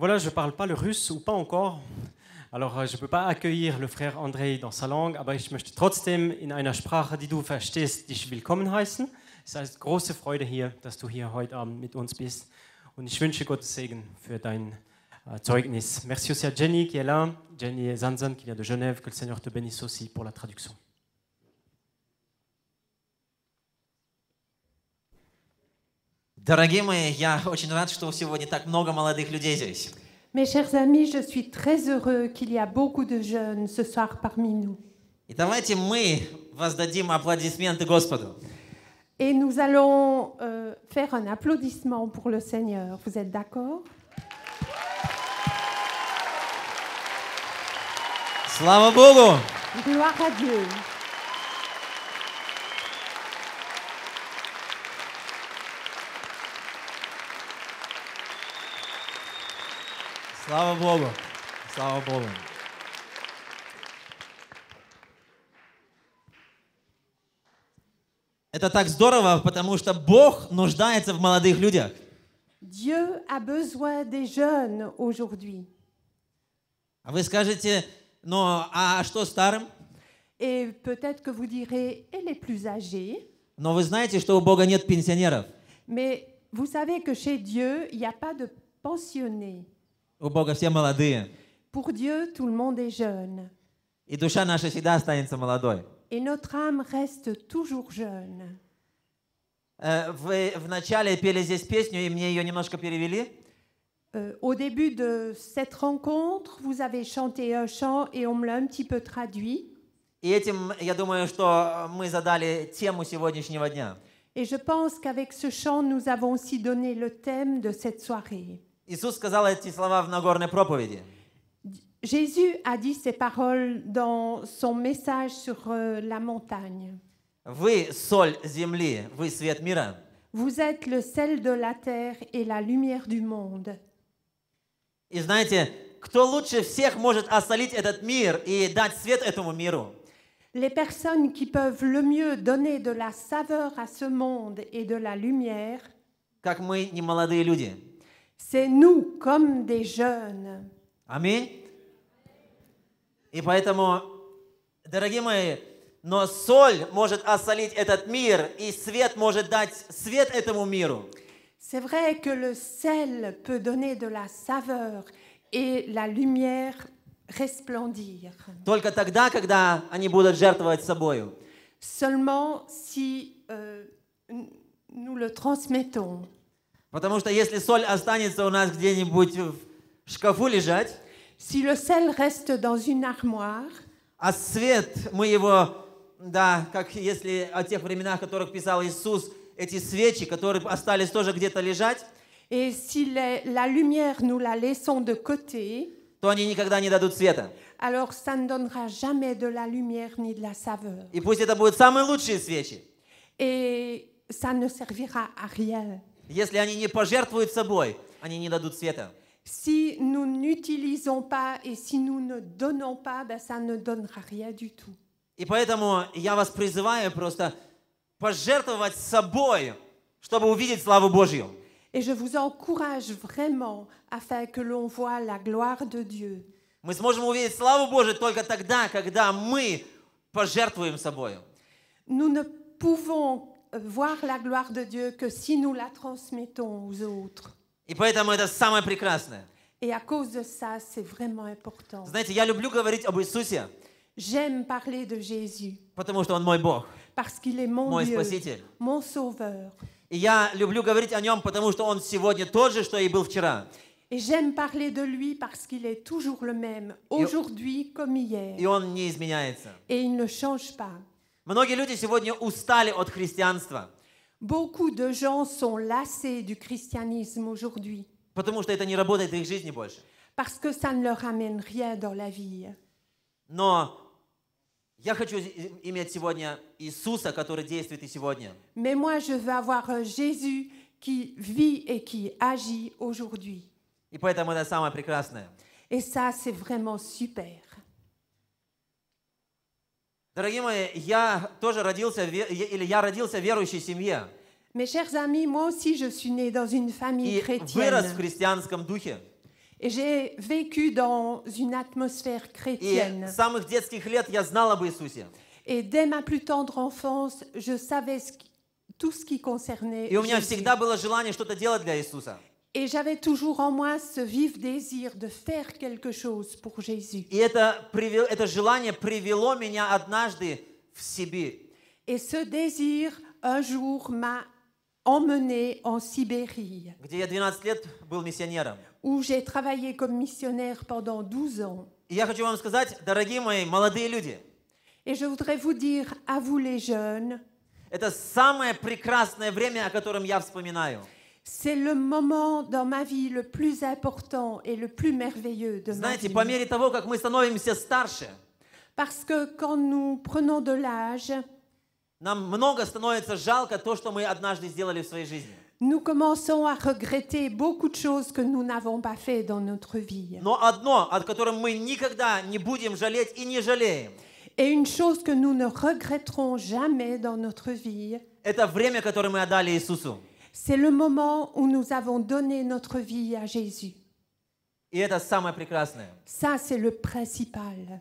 voilà, je ne parle pas le russe ou pas encore. Alors, je ne peux pas accueillir le frère Andrei dans sa langue, aber ich möchte trotzdem in einer Sprache, die du verstehst, dich willkommen heißen. Es ist große Freude hier, dass du hier heute Abend mit uns bist. Und ich wünsche Gottes Segen für dein Zeugnis. Merci aussi à Jenny qui est là, Jenny Zanzan qui vient de Genève. Que le Seigneur te bénisse aussi pour la traduction. Дорогие мои, я очень рад, что сегодня так много молодых людей здесь. Mes chers amis, je suis très heureux qu'il y a beaucoup de jeunes ce soir parmi nous. И давайте мы воздадим аплодисменты Господу. Et nous allons faire un applaudissement pour le Seigneur. Vous êtes d'accord? Слава Богу! Gloire à Dieu. Слава Богу! Слава Богу! Это так здорово, потому что Бог нуждается в молодых людях. Dieu a besoin des jeunes aujourd'hui. А вы скажете, ну а что старым? Et peut-être que vous direz, et les plus âgés. Но вы знаете, что у Бога нет пенсионеров. Mais vous savez que chez Dieu, il n'y a pas de pensionnés. У Бога все молодые. Pour Dieu, tout le monde est jeune. И душа наша всегда останется молодой. Et notre âme reste toujours jeune. Вы вначале пели здесь песню, и мне ее немножко перевели. Au début de cette rencontre, vous avez chanté un chant et on me l'a un petit peu traduit. И этим, я думаю, что мы задали тему сегодняшнего дня. Et je pense qu'avec ce chant, nous avons aussi donné le thème de cette soirée. Иисус сказал эти слова в Нагорной проповеди. Jésus a dit ces paroles dans son message sur la montagne. Вы соль земли, вы свет мира. Vous êtes le sel de la terre et la lumière du monde. И знаете, кто лучше всех может осолить этот мир и дать свет этому миру? Les personnes qui peuvent le mieux donner de la saveur à ce monde et de la lumière, Как мы, не молодые люди. c'est nous, comme des jeunes. Аминь. И поэтому, дорогие мои, но соль может осолить этот мир, и свет может дать свет этому миру. C'est vrai que le sel peut donner de la saveur et la lumière resplendir. Только тогда, когда они будут жертвовать собою. Seulement si nous le transmettons. Потому что если соль останется у нас где-нибудь в шкафу лежать, Si le sel reste dans une armoire, а свет, мы его, да, как если о тех временах, о которых писал Иисус, эти свечи, которые остались тоже где-то лежать, et si la lumière, nous la laissons de côté, то они никогда не дадут света. alors ça ne donnera jamais de la lumière ni de la saveur. И пусть это будут самые лучшие свечи. Et ça ne servira à rien. Если они не пожертвуют собой, они не дадут света. Si nous n'utilisons pas et si nous ne donnons pas, ben ça ne donnera rien du tout. И поэтому я вас призываю просто пожертвовать собой, чтобы увидеть славу Божью. Et je vous encourage vraiment afin que l'on voie la gloire de Dieu. Мы сможем увидеть славу Божью только тогда, когда мы пожертвуем собой. Nous ne pouvons voir la gloire de Dieu que si nous la transmettons aux autres. И поэтому это самое прекрасное. Et à cause de ça, c'est vraiment important. Знаете, я люблю говорить об Иисусе, J'aime parler de Jésus потому что Он мой Бог, parce qu'il est mon мой Dieu, Спаситель. mon Sauveur. И я люблю говорить о Нем, потому что Он сегодня тот же, что и был вчера. Et j'aime parler de lui parce qu'il est toujours le même, aujourd'hui comme hier. И Он не изменяется. Et il ne change pas. Многие люди сегодня устали от христианства, Beaucoup de gens sont lassés du christianisme aujourd'hui потому что это не работает в их жизни больше. parce que ça ne leur amène rien dans la vie. Но я хочу иметь сегодня Иисуса, который действует и сегодня. Mais moi, je veux avoir un Jésus qui vit et qui agit aujourd'hui. И поэтому это самое прекрасное. Et ça, c'est vraiment super. Дорогие мои, я тоже родился в верующей семье. Mes chers amis, moi aussi, je suis née dans une famille И вырос в chrétienne. христианском духе. Et j'ai vécu dans une atmosphère И chrétienne. с самых детских лет я знал об Иисусе. Et dès ma plus tendre enfance, je savais tout ce qui concernait И у меня Jésus. всегда было желание что-то делать для Иисуса. Et j'avais toujours en moi ce vif désir de faire quelque chose pour Jésus. И это желание привело меня однажды в Сибирь. Et ce désir, un jour, m'a emmené en Sibérie, Где я 12 лет был миссионером. où j'ai travaillé comme missionnaire pendant 12 ans. И я хочу вам сказать, дорогие мои молодые люди, Et je voudrais vous dire, à vous les jeunes, это самое прекрасное время, о котором я вспоминаю. c'est le moment dans ma vie le plus important et le plus merveilleux de ma Знаете, vie. по мере того, как мы становимся старше, Parce que quand nous prenons de l'âge, нам много становится жалко то, что мы однажды сделали в своей жизни. nous commençons à regretter beaucoup de choses que nous n'avons pas fait dans notre vie. Но одно, от которого мы никогда не будем жалеть и не жалеем, Et une chose que nous ne regretterons jamais dans notre vie, это время, которое мы отдали Иисусу. c'est le moment où nous avons donné notre vie à Jésus. И это самое прекрасное. Ça, c'est le principal.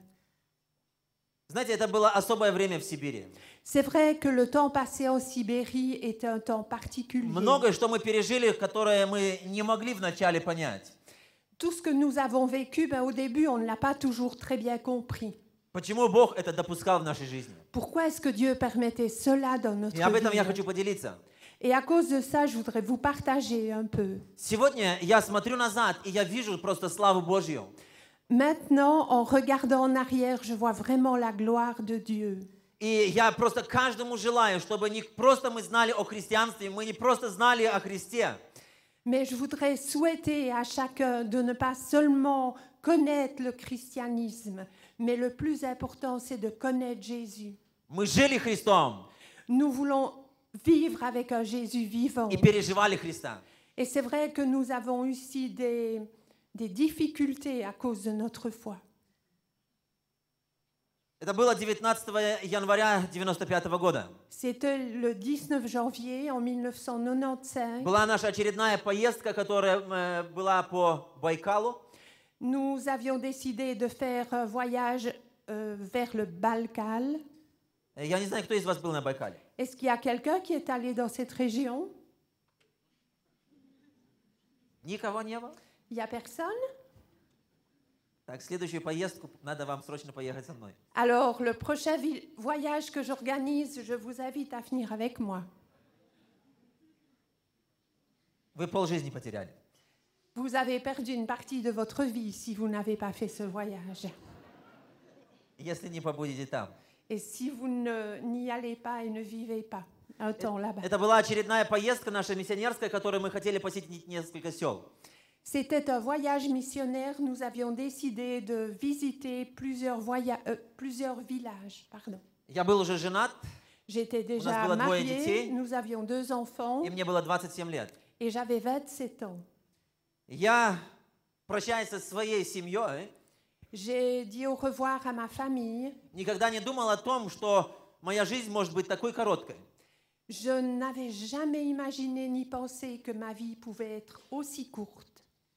Знаете, это было особое время в Сибири. C'est vrai que le temps passé en Sibérie est un temps particulier. Многое, что мы пережили, которое мы не могли вначале понять. Tout ce que nous avons vécu, au début, on ne l'a pas toujours très bien compris. Почему Бог это допускал в нашей жизни? Pourquoi est-ce que Dieu permettait cela dans notre И об этом я vie? хочу поделиться. Et à cause de ça, je voudrais vous partager un peu. Сегодня я смотрю назад, и я вижу просто славу Божью. Maintenant, en regardant en arrière, je vois vraiment la gloire de Dieu. И я просто каждому желаю, чтобы не просто мы знали о христианстве, мы не просто знали о Христе, Mais je voudrais souhaiter à chacun de ne pas seulement connaître le christianisme, mais le plus important, c'est de connaître Jésus. мы жили Христом Nous voulons vivre avec un Jésus vivant. и переживали Христа. Et c'est vrai que nous avons aussi des difficultés à cause de notre foi. Это было 19 января 1995 года. C'était le 19 janvier en 1995. Была наша очередная поездка, которая была по Байкалу. Nous avions décidé de faire un voyage vers le Balkal. Я не знаю, кто из вас был на Байкале. Est-ce qu'il y a quelqu'un qui est allé dans cette région? Никого не было? Il n'y a personne? Так, следующую поездку надо вам срочно поехать со мной. Alors, le prochain voyage que j'organise, je vous invite à venir avec moi. Вы полжизни потеряли. Vous avez perdu une partie de votre vie si vous n'avez pas fait ce voyage. Если не побудете там. Et si vous n'y allez pas et ne vivez pas un temps là-bas. Это была очередная поездка наша миссионерская, которую мы хотели посетить несколько сел. C'était un voyage missionnaire. Nous avions décidé de visiter plusieurs villages. Pardon. Я был уже женат, J'étais нас déjà было двое mariée, детей. nous avions 2 enfants и мне было 27 лет. et j'avais 27 ans. Я, прощаясь со своей семьей, J'ai dit au revoir à ma famille. никогда не думал о том, что моя жизнь может быть такой короткой. Je n'avais jamais imaginé ni pensé que ma vie pouvait être aussi courte.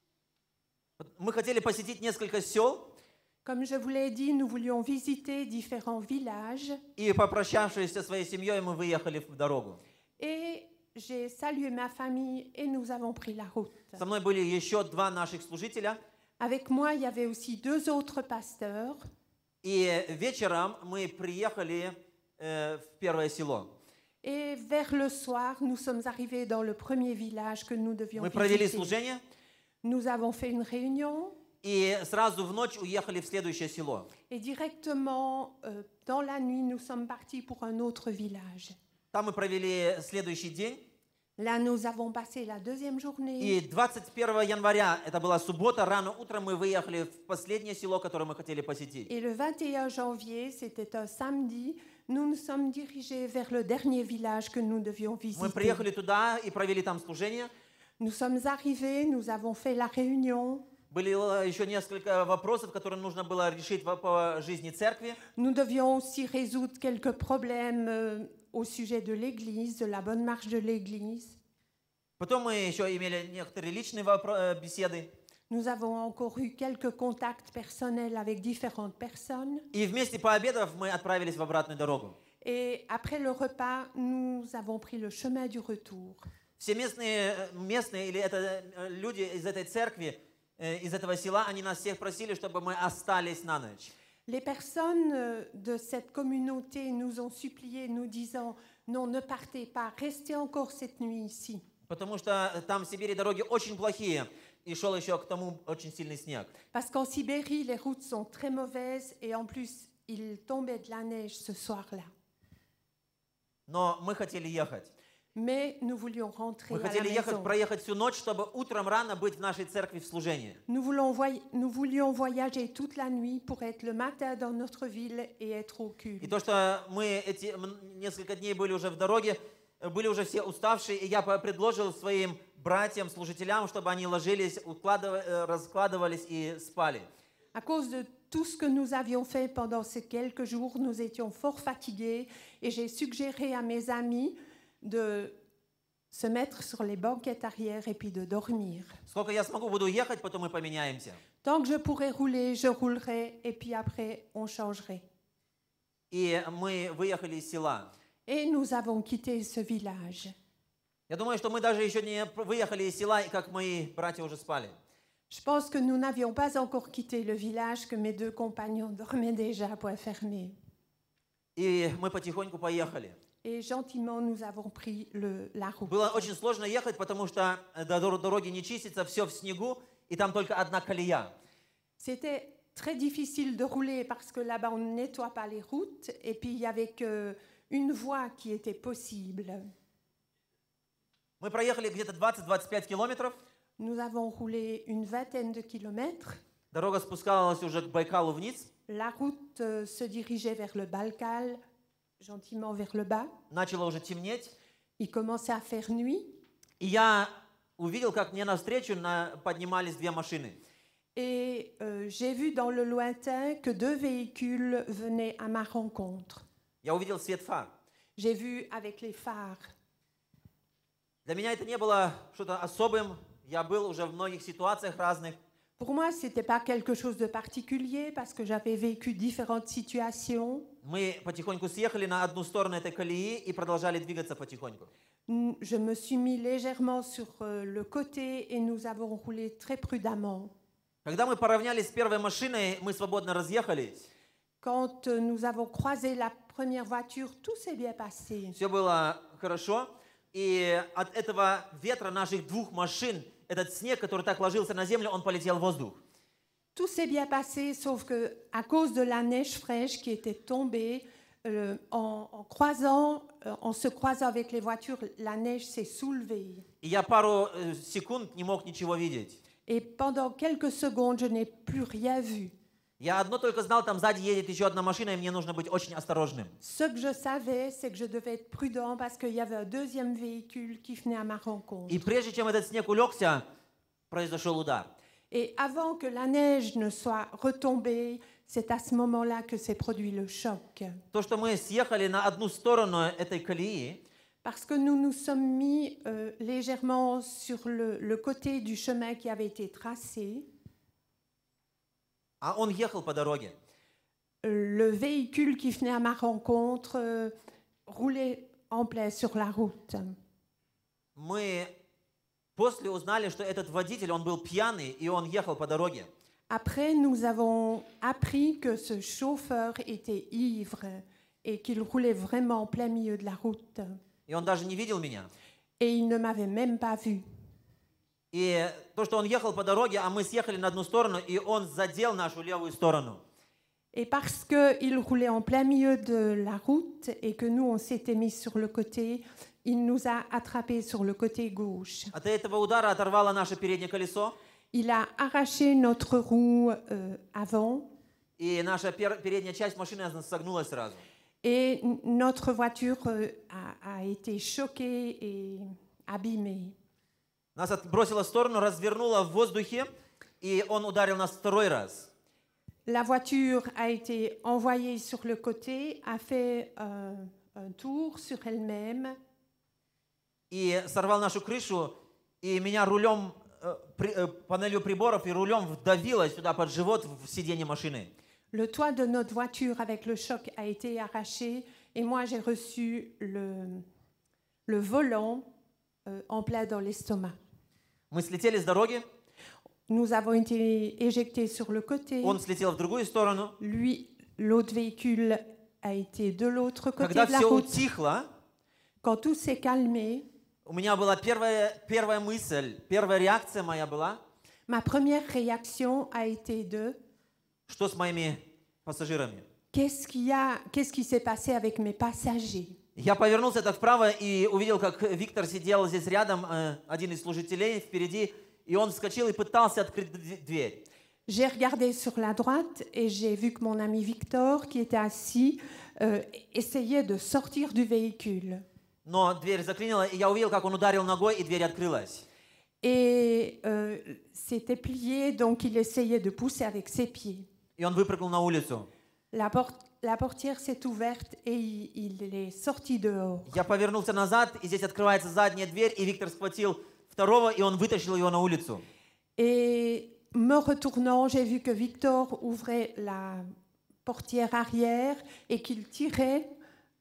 Мы хотели посетить несколько сел, Comme je vous l'ai dit, nous voulions visiter différents villages и, попрощавшись со своей семьей, мы выехали в дорогу. et j'ai salué ma famille et nous avons pris la route. Со мной были еще два наших служителя, Avec moi, il y avait aussi 2 autres pasteurs. и вечером мы приехали в первое село. Et vers le soir, nous sommes arrivés dans le premier village que nous devions Мы провели visiter. служение, Nous avons fait une réunion и сразу в ночь уехали в следующее село. et directement, dans la nuit, nous sommes partis pour un autre village. Там мы провели следующий день, Là, nous avons passé la 2e journée. и 21 января, это была суббота, рано утром мы выехали в последнее село, которое мы хотели посетить. Et le 21 janvier, c'était un samedi, nous nous sommes dirigés vers le dernier village que nous devions Мы visiter. приехали туда и провели там служение. Nous sommes arrivés, nous avons fait la réunion. Были еще несколько вопросов, которые нужно было решить по жизни церкви. Nous devions aussi résoudre quelques problèmes au sujet de l'Église, de la bonne marche de l'Église. Потом мы еще имели некоторые личные беседы. Nous avons encore eu quelques contacts personnels avec différentes personnes. И вместе пообедав, мы отправились в обратную дорогу. Et après le repas, nous avons pris le chemin du retour. Все местные или это люди из этой церкви, из этого села, они нас всех просили, чтобы мы остались на ночь. Les personnes de cette communauté nous ont supplié, nous disant « Non, ne partez pas, restez encore cette nuit ici. Потому что там в Сибири дороги очень плохие, и шел еще к тому очень сильный снег. Parce qu'en Sibérie, les routes sont très mauvaises et en plus, il tombait de la neige ce soir-là. Но мы хотели ехать. Mais nous voulions rentrer Мы à la хотели maison. проехать всю ночь, чтобы утром рано быть в нашей церкви в служении. Nous voulions voyager toute la nuit pour être le matin dans notre ville et être au culte. И то, что мы несколько дней были уже в дороге, были уже все уставшие, и я предложил своим братьям, служителям, чтобы они ложились, раскладывались и спали. À cause de tout ce que nous avions fait pendant ces quelques jours, nous étions fort fatigués et j'ai suggéré à mes amis de se mettre sur les banquettes arrière et puis de dormir. Сколько я смогу, буду ехать, потом мы поменяемся. Tant que je pourrai rouler, je roulerai et puis après, on changerait. И мы выехали из села. Et nous avons quitté ce village. Я думаю, что мы даже еще не выехали из села, и как мои братья уже спали. Je pense que nous n'avions pas encore quitté le village, que mes deux compagnons dormaient déjà à point fermé. И мы потихоньку поехали. Et gentiment, nous avons pris la route. Было очень сложно ехать, потому что дороги не чистятся, все в снегу, и там только одна колея. C'était très difficile de rouler parce que là-bas, on ne nettoie pas les routes. Et puis, il n'y avait qu'une voie qui était possible. Мы проехали где-то 20-25 километров. Nous avons roulé une vingtaine de kilomètres. Дорога спускалась уже к Байкалу вниз. La route se dirigeait vers le Baïkal, gentiment vers le bas. Начало уже темнеть. Il commençait à faire nuit. И я увидел, как мне навстречу поднимались две машины. Et j'ai vu dans le lointain que deux véhicules venaient à ma rencontre. Я увидел свет фар. J'ai vu avec les phares. Для меня это не было что-то особым. Я был уже в многих ситуациях разных. Pour moi, ce n'était pas quelque chose de particulier parce que j'avais vécu différentes situations. Мы потихоньку съехали на одну сторону этой колеи и продолжали двигаться потихоньку. Je me suis mis légèrement sur le côté et nous avons roulé très prudemment. Когда мы поравнялись с первой машиной, мы свободно разъехались. Quand nous avons croisé la première voiture, tout s'est bien passé. Все было хорошо. И от этого ветра наших двух машин, этот снег, который так ложился на землю, он полетел в воздух. Tout s'est bien passé, sauf que à cause de la neige fraîche qui était tombée, en se croisant avec les voitures, la neige s'est soulevée. И я пару секунд не мог ничего видеть. Et pendant quelques secondes, je n'ai plus rien vu. Я одно только знал, там сзади едет еще одна машина, и мне нужно быть очень осторожным. Ce que je savais, c'est que je devais être prudent parce qu'il y avait un deuxième véhicule qui venait à ma rencontre. И прежде чем этот снег улегся, произошел удар. Et avant que la neige ne soit retombée, c'est à ce moment-là que s'est produit le choc. То, что мы съехали на одну сторону этой колеи, Parce que nous nous sommes mis légèrement sur le côté du chemin qui avait été tracé. а он ехал по дороге. Le véhicule qui venait à ma rencontre roulait en plein sur la route. Мы после узнали, что этот водитель, он был пьяный, и он ехал по дороге. Après, nous avons appris que ce chauffeur était ivre et qu'il roulait vraiment en plein milieu de la route. И он даже не видел меня. Et il ne m'avait même pas vu. И то, что он ехал по дороге, а мы съехали на одну сторону, и он задел нашу левую сторону. Et parce qu'il roulait en plein milieu de la route et que nous, on s'était mis sur le côté, il nous a attrapés sur le côté gauche. От этого удара оторвало наше переднее колесо, Il a arraché notre roue avant и наша передняя часть машины согнулась сразу. et notre voiture a été choquée et abîmée. Нас отбросило в сторону, развернуло в воздухе, и он ударил нас второй раз. La voiture a été envoyée sur le côté, a fait un tour sur elle-même И сорвал нашу крышу, и меня рулем панелью приборов и рулем вдавило сюда под живот в сиденье машины. Le toit de notre voiture avec le choc a été arraché et moi j'ai reçu le volant en plein dans l'estomac. Мы слетели с дороги, Nous avons été éjectés sur le côté. он слетел в другую сторону. Lui, l'autre véhicule a été de l'autre côté Когда de la все route. утихло, Quand tout s'est calmé, у меня была первая мысль, первая реакция моя была, ma première réaction a été de что с моими пассажирами. qu'est-ce qui s'est passé avec mes passagers? Я повернулся так вправо и увидел, как Виктор сидел здесь рядом, один из служителей впереди, и он вскочил и пытался открыть дверь. J'ai regardé sur la droite et j'ai vu que mon ami Victor, qui était assis, essayait de sortir du véhicule. Но дверь заклинила, и я увидел, как он ударил ногой, и дверь открылась. Et c'était plié, donc il essayait de pousser avec ses pieds. И он выпрыгнул на улицу. La portière s'est ouverte et il est sorti dehors. Я повернулся назад, и здесь открывается задняя дверь, и Виктор схватил второго, и он вытащил его на улицу. Et me retournant, j'ai vu que Victor ouvrait la portière arrière et qu'il tirait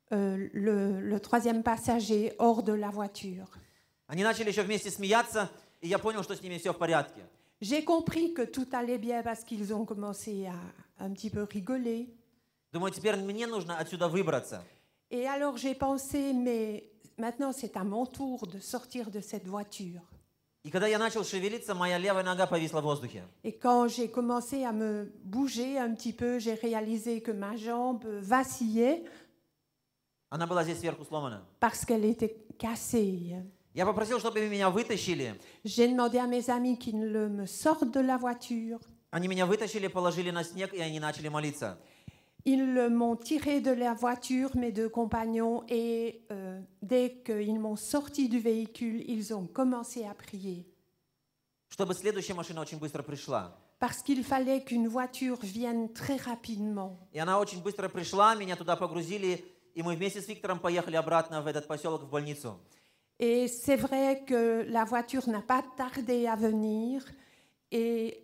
le troisième passager hors de la voiture. Они начали еще вместе смеяться, и я понял, что с ними все в порядке. J'ai compris que tout allait bien parce qu'ils ont commencé à un petit peu rigoler. Думаю, теперь мне нужно отсюда выбраться. Et alors j'ai pensé, mais maintenant c'est à mon tour de sortir de cette voiture. И когда я начал шевелиться, моя левая нога повисла в воздухе. Et quand j'ai commencé à me bouger un petit peu, j'ai réalisé que ma jambe vacillait Она была здесь сверху сломана. parce qu'elle était cassée. Я попросил, чтобы меня вытащили. J'ai demandé à mes amis qu'ils me sortent de la voiture. Они меня вытащили, положили на снег, и они начали молиться. Ils m'ont tiré de la voiture, mes deux compagnons, et dès qu'ils m'ont sorti du véhicule, ils ont commencé à prier. Чтобы следующая машина очень быстро пришла. Parce qu'il fallait qu'une voiture vienne très rapidement. И она очень быстро пришла, меня туда погрузили, и мы вместе с Виктором поехали обратно в этот поселок, в больницу. Et c'est vrai que la voiture n'a pas tardé à venir, et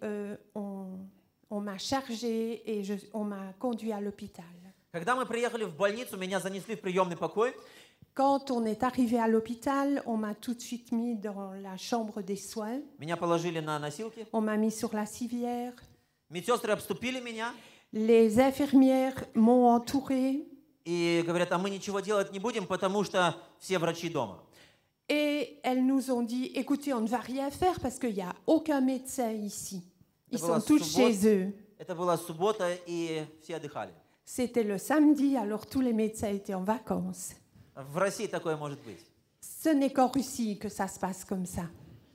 on m'a chargée et on m'a conduit à l'hôpital. Когда мы приехали в больницу, меня занесли в приемный покой. Quand on est arrivé à l'hôpital, on m'a tout de suite mis dans la chambre des soins. Меня положили на носилки. On m'a mis sur la civière. Медсестры обступили меня Les infirmières m'ont entourée и говорят, а мы ничего делать не будем, потому что все врачи дома. et elles nous ont dit, écoutez, on ne va rien faire parce qu'il n'y a aucun médecin ici. Ils sont tous chez eux. Это была суббота, и все отдыхали. C'était le samedi, alors tous les médecins étaient en vacances. В России такое может быть. Ce n'est qu'en Russie que ça se passe comme ça.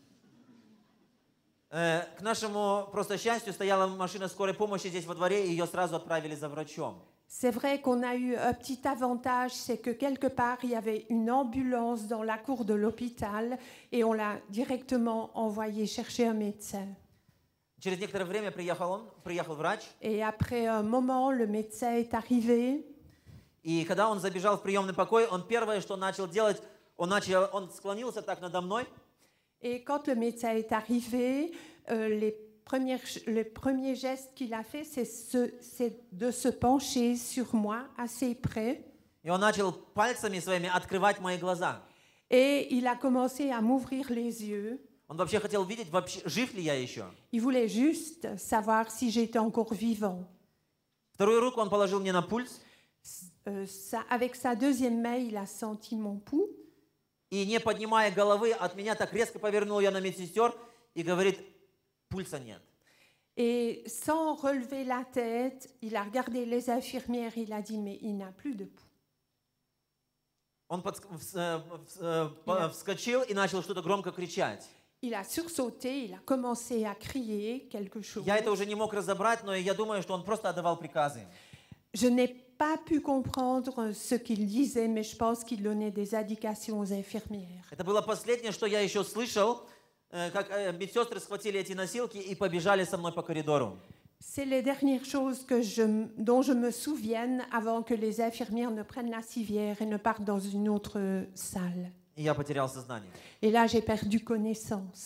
К нашему просто счастью стояла машина скорой помощи здесь во дворе, и ее сразу отправили за врачом. C'est vrai qu'on a eu un petit avantage, c'est que quelque part, il y avait une ambulance dans la cour de l'hôpital et on l'a directement envoyé chercher un médecin. Через некоторое время приехал врач, Et après un moment, le médecin est arrivé. и когда он забежал в приемный покой, он первое, что начал делать, он склонился так надо мной. Et quand le médecin est arrivé, le premier geste qu'il a fait, c'est de se pencher sur moi assez près. И он начал пальцами своими открывать мои глаза. Et il a commencé à m'ouvrir les yeux. Он вообще хотел видеть, вообще, жив ли я еще. Il voulait juste savoir si j'étais encore vivant. Вторую руку он положил мне на пульс. Avec sa deuxième main, il a senti mon pouls. И не поднимая головы от меня, так резко повернул я на медсестер и говорит, пульса нет. Et sans relever la tête, il a regardé les infirmières, il a dit, mais il n'a plus de pouls. Он вскочил и начал что-то громко кричать. Il a sursauté, il a commencé à crier quelque chose. Я это уже не мог разобрать, но я думаю, что он просто отдавал приказы. Je n'ai pas pu comprendre ce qu'il disait, mais je pense qu'il donnait des indications aux infirmières. Это было последнее, что я еще слышал, как медсестры схватили эти носилки и побежали со мной по коридору. C'est les dernières choses dont je me souvienne avant que les infirmières ne prennent la civière et ne partent dans une autre salle. И я потерял сознание. Et là, j'ai perdu connaissance.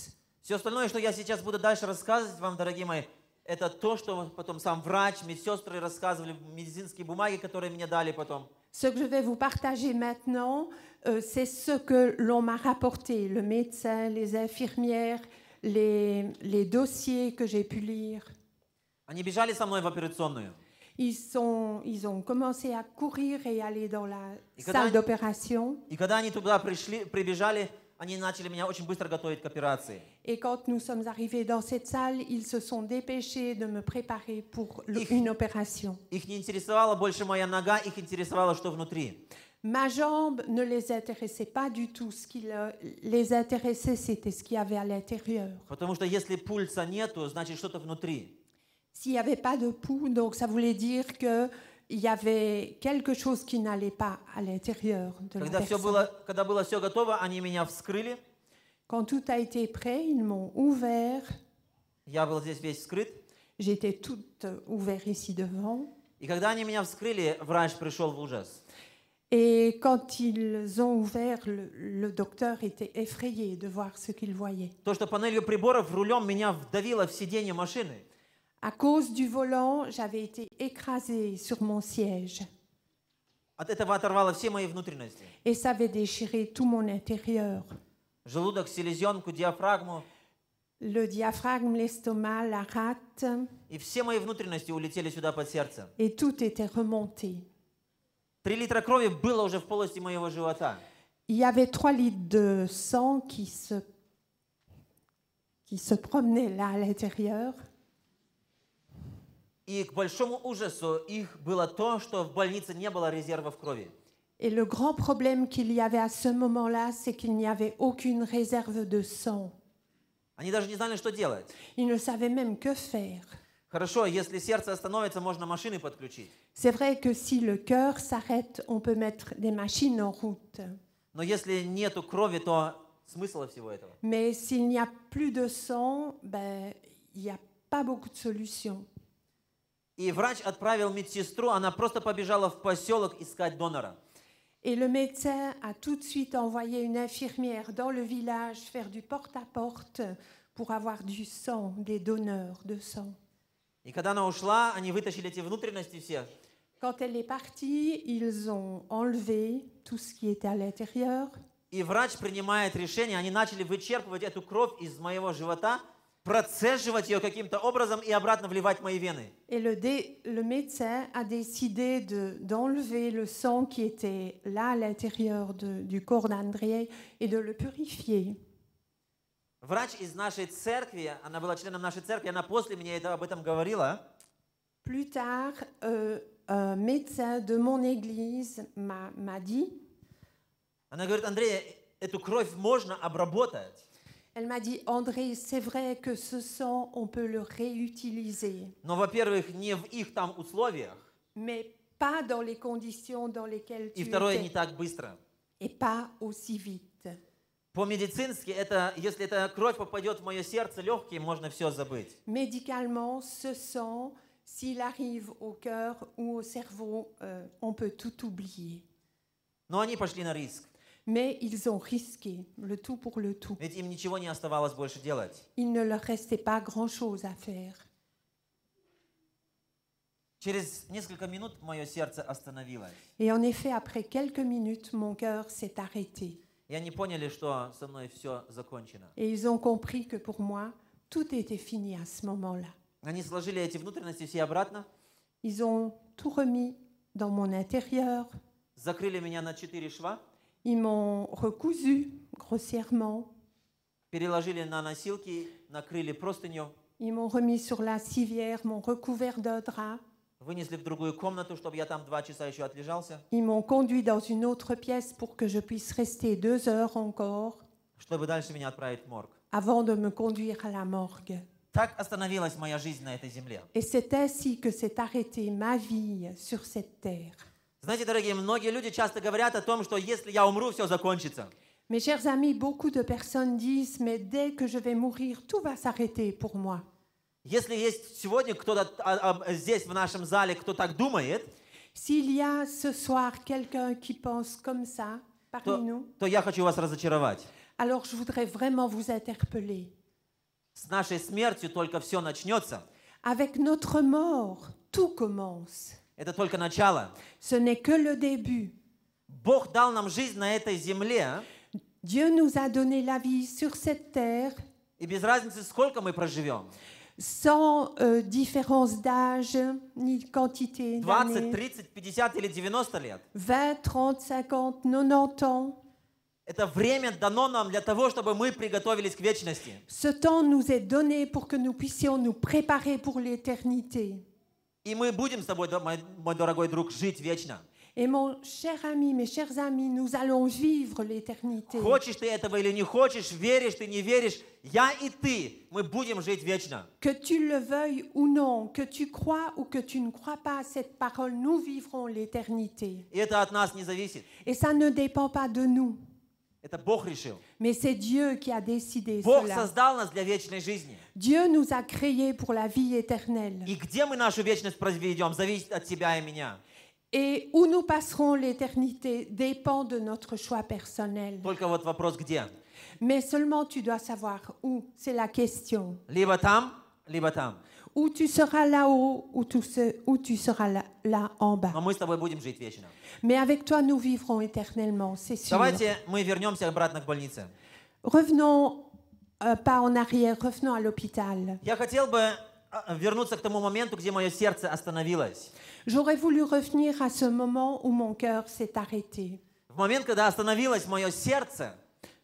Все остальное, что я сейчас буду дальше рассказывать вам, дорогие мои, это то, что потом сам врач, медсестры рассказывали, медицинские бумаги, которые мне дали потом. Ce que je vais vous partager maintenant, c'est ce que l'on m'a rapporté, le médecin, les infirmières, les dossiers que j'ai pu lire. Они бежали со мной в операционную. Ils ont commencé à courir et aller dans la Et когда salle d'opération. И когда они туда прибежали, они начали меня очень быстро готовить к операции. Et quand nous sommes arrivés dans cette salle, ils se sont dépêchés de me préparer pour une opération. Их не интересовала больше моя нога, их интересовало, что внутри. Ma jambe ne les intéressait pas du tout. Ce qui les intéressait, c'était ce qu'il y avait à l'intérieur. Потому что если пульса нету, значит что-то внутри. S'il n'y avait pas de pouls, donc ça voulait dire qu'il y avait quelque chose qui n'allait pas à l'intérieur de la personne. Когда было все готово, они меня вскрыли. Quand tout a été prêt, ils m'ont ouvert. Я был здесь весь вскрыт. J'étais toute ouverte ici devant. И когда они меня вскрыли, врач пришел в ужас. Et quand ils ont ouvert, le docteur était effrayé de voir ce qu'il voyait. То, что панелью приборов рулем меня вдавило в сиденье машины. À cause du volant, j'avais été écrasée sur mon siège. От этого оторвало все мои внутренности. Et ça avait déchiré tout mon intérieur. Желудок, селезенку, диафрагму. Le diaphragme, l'estomac, la rate, И все мои внутренности улетели сюда под сердце. et tout était remonté. 3 литра крови было уже в полости моего живота. Il y avait 3 litres de sang qui se promenaient là à l'intérieur. И к большому ужасу их было то, что в больнице не было резервов крови. Et le grand problème qu'il y avait à ce moment-là, c'est qu'il n'y avait aucune réserve de sang. Они даже не знали, что делать. Ils ne savaient même que faire. Хорошо, если сердце остановится, можно машины подключить. C'est vrai que si le cœur s'arrête, on peut mettre des machines en route. Но если нету крови, то смысла всего этого. Mais s'il n'y a plus de sang, il n'y a pas beaucoup de solutions. И врач отправил медсестру, она просто побежала в поселок искать донора. Et le médecin a tout de suite envoyé une infirmière dans le village faire du porte-à-porte pour avoir du sang, des donneurs de sang. И когда она ушла, они вытащили эти внутренности все. Quand elle est partie, ils ont enlevé tout ce qui était à l'intérieur. И врач принимает решение, они начали вычерпывать эту кровь из моего живота, процеживать ее каким-то образом и обратно вливать в мои вены. Et le médecin a décidé d'enlever le sang qui était là à l'intérieur du corps d'Andrei et de le purifier. Врач из нашей церкви, она была членом нашей церкви, она после меня об этом говорила. Plus tard, un médecin de mon église m'a dit, Она говорит: Андрей, эту кровь можно обработать. elle m'a dit, André, c'est vrai que ce sang, on peut le réutiliser, Но, во-первых, не в их там условиях. mais pas dans les conditions dans lesquelles И tu второе, не étais, так быстро. et pas aussi vite. По-медицински, если эта кровь попадет в мое сердце, легкие, можно все забыть. Médicalement, ce sang, s'il arrive au cœur ou au cerveau, on peut tout oublier. Но они пошли на риск. Mais ils ont risqué le tout pour le tout. Ведь им ничего не оставалось больше делать. Il ne leur restait pas grand-chose à faire. Через несколько минут мое сердце остановилось. Et en effet, après quelques minutes, mon cœur s'est arrêté. И они поняли, что со мной все закончено. Et ils ont compris que pour moi, tout était fini à ce moment-là. Они сложили эти внутренности все обратно, Ils ont tout remis dans mon intérieur. закрыли меня на 4 шва, Ils m'ont recousu grossièrement. переложили на носилки, накрыли простынью, Ils m'ont remis sur la civière, m'ont recouvert d'un drap. вынесли в другую комнату, чтобы я там 2 часа еще отлежался, Ils m'ont conduit dans une autre pièce pour que je puisse rester 2 heures encore чтобы дальше меня отправить в морг. avant de me conduire à la morgue. Так остановилась моя жизнь на этой земле. Et c'est ainsi que s'est arrêtée ma vie sur cette terre. Знаете, дорогие, многие люди часто говорят о том, что если я умру, все закончится. Mes chers amis, beaucoup de personnes disent, mais dès que je vais mourir, tout va s'arrêter pour moi. Если есть сегодня кто-то здесь, в нашем зале, кто так думает, S'il y a ce soir quelqu'un qui pense comme ça parmi nous, то я хочу вас разочаровать. alors je voudrais vraiment vous interpeller. С нашей смертью только все начнется. Avec notre mort, tout commence. Это только начало. Ce n'est que le début. Бог дал нам жизнь на этой земле, Dieu nous a donné la vie sur cette terre и без разницы, сколько мы проживем. sans différence d'âge ni de quantité 20, d'années. 30, 50 или 90 лет. 20, 30, 50, 90 ans. Это время дано нам для того, чтобы мы приготовились к вечности. Ce temps nous est donné pour que nous puissions nous préparer pour l'éternité. И мы будем с тобой, мой дорогой друг, жить вечно. Et mon cher ami, mes chers amis, nous allons vivre l'éternité. Хочешь ты этого или не хочешь, веришь ты, не веришь, я и ты, мы будем жить вечно. Que tu le veuilles ou non, que tu crois ou que tu ne crois pas à cette parole, nous vivrons l'éternité. И это от нас не зависит. Et ça ne dépend pas de nous, Это Бог решил. mais c'est Dieu qui a décidé Бог cela. создал нас для вечной жизни. Dieu nous a créés pour la vie éternelle. И где мы нашу вечность проведем, зависит от тебя и меня. Et où nous passerons l'éternité dépend de notre choix personnel. Только вот вопрос где. Mais seulement tu dois savoir où, c'est la question. Либо там, либо там. Où tu seras là-haut, ou où tu seras là en bas. Но мы с тобой будем жить вечно. Mais avec toi, nous vivrons éternellement, c'est sûr. Давайте мы вернемся обратно к больнице. Revenons pas en arrière, revenons à l'hôpital. Я хотел бы вернуться к тому моменту, где мое сердце остановилось. J'aurais voulu revenir à ce moment où mon cœur s'est arrêté. В момент, когда остановилось мое сердце,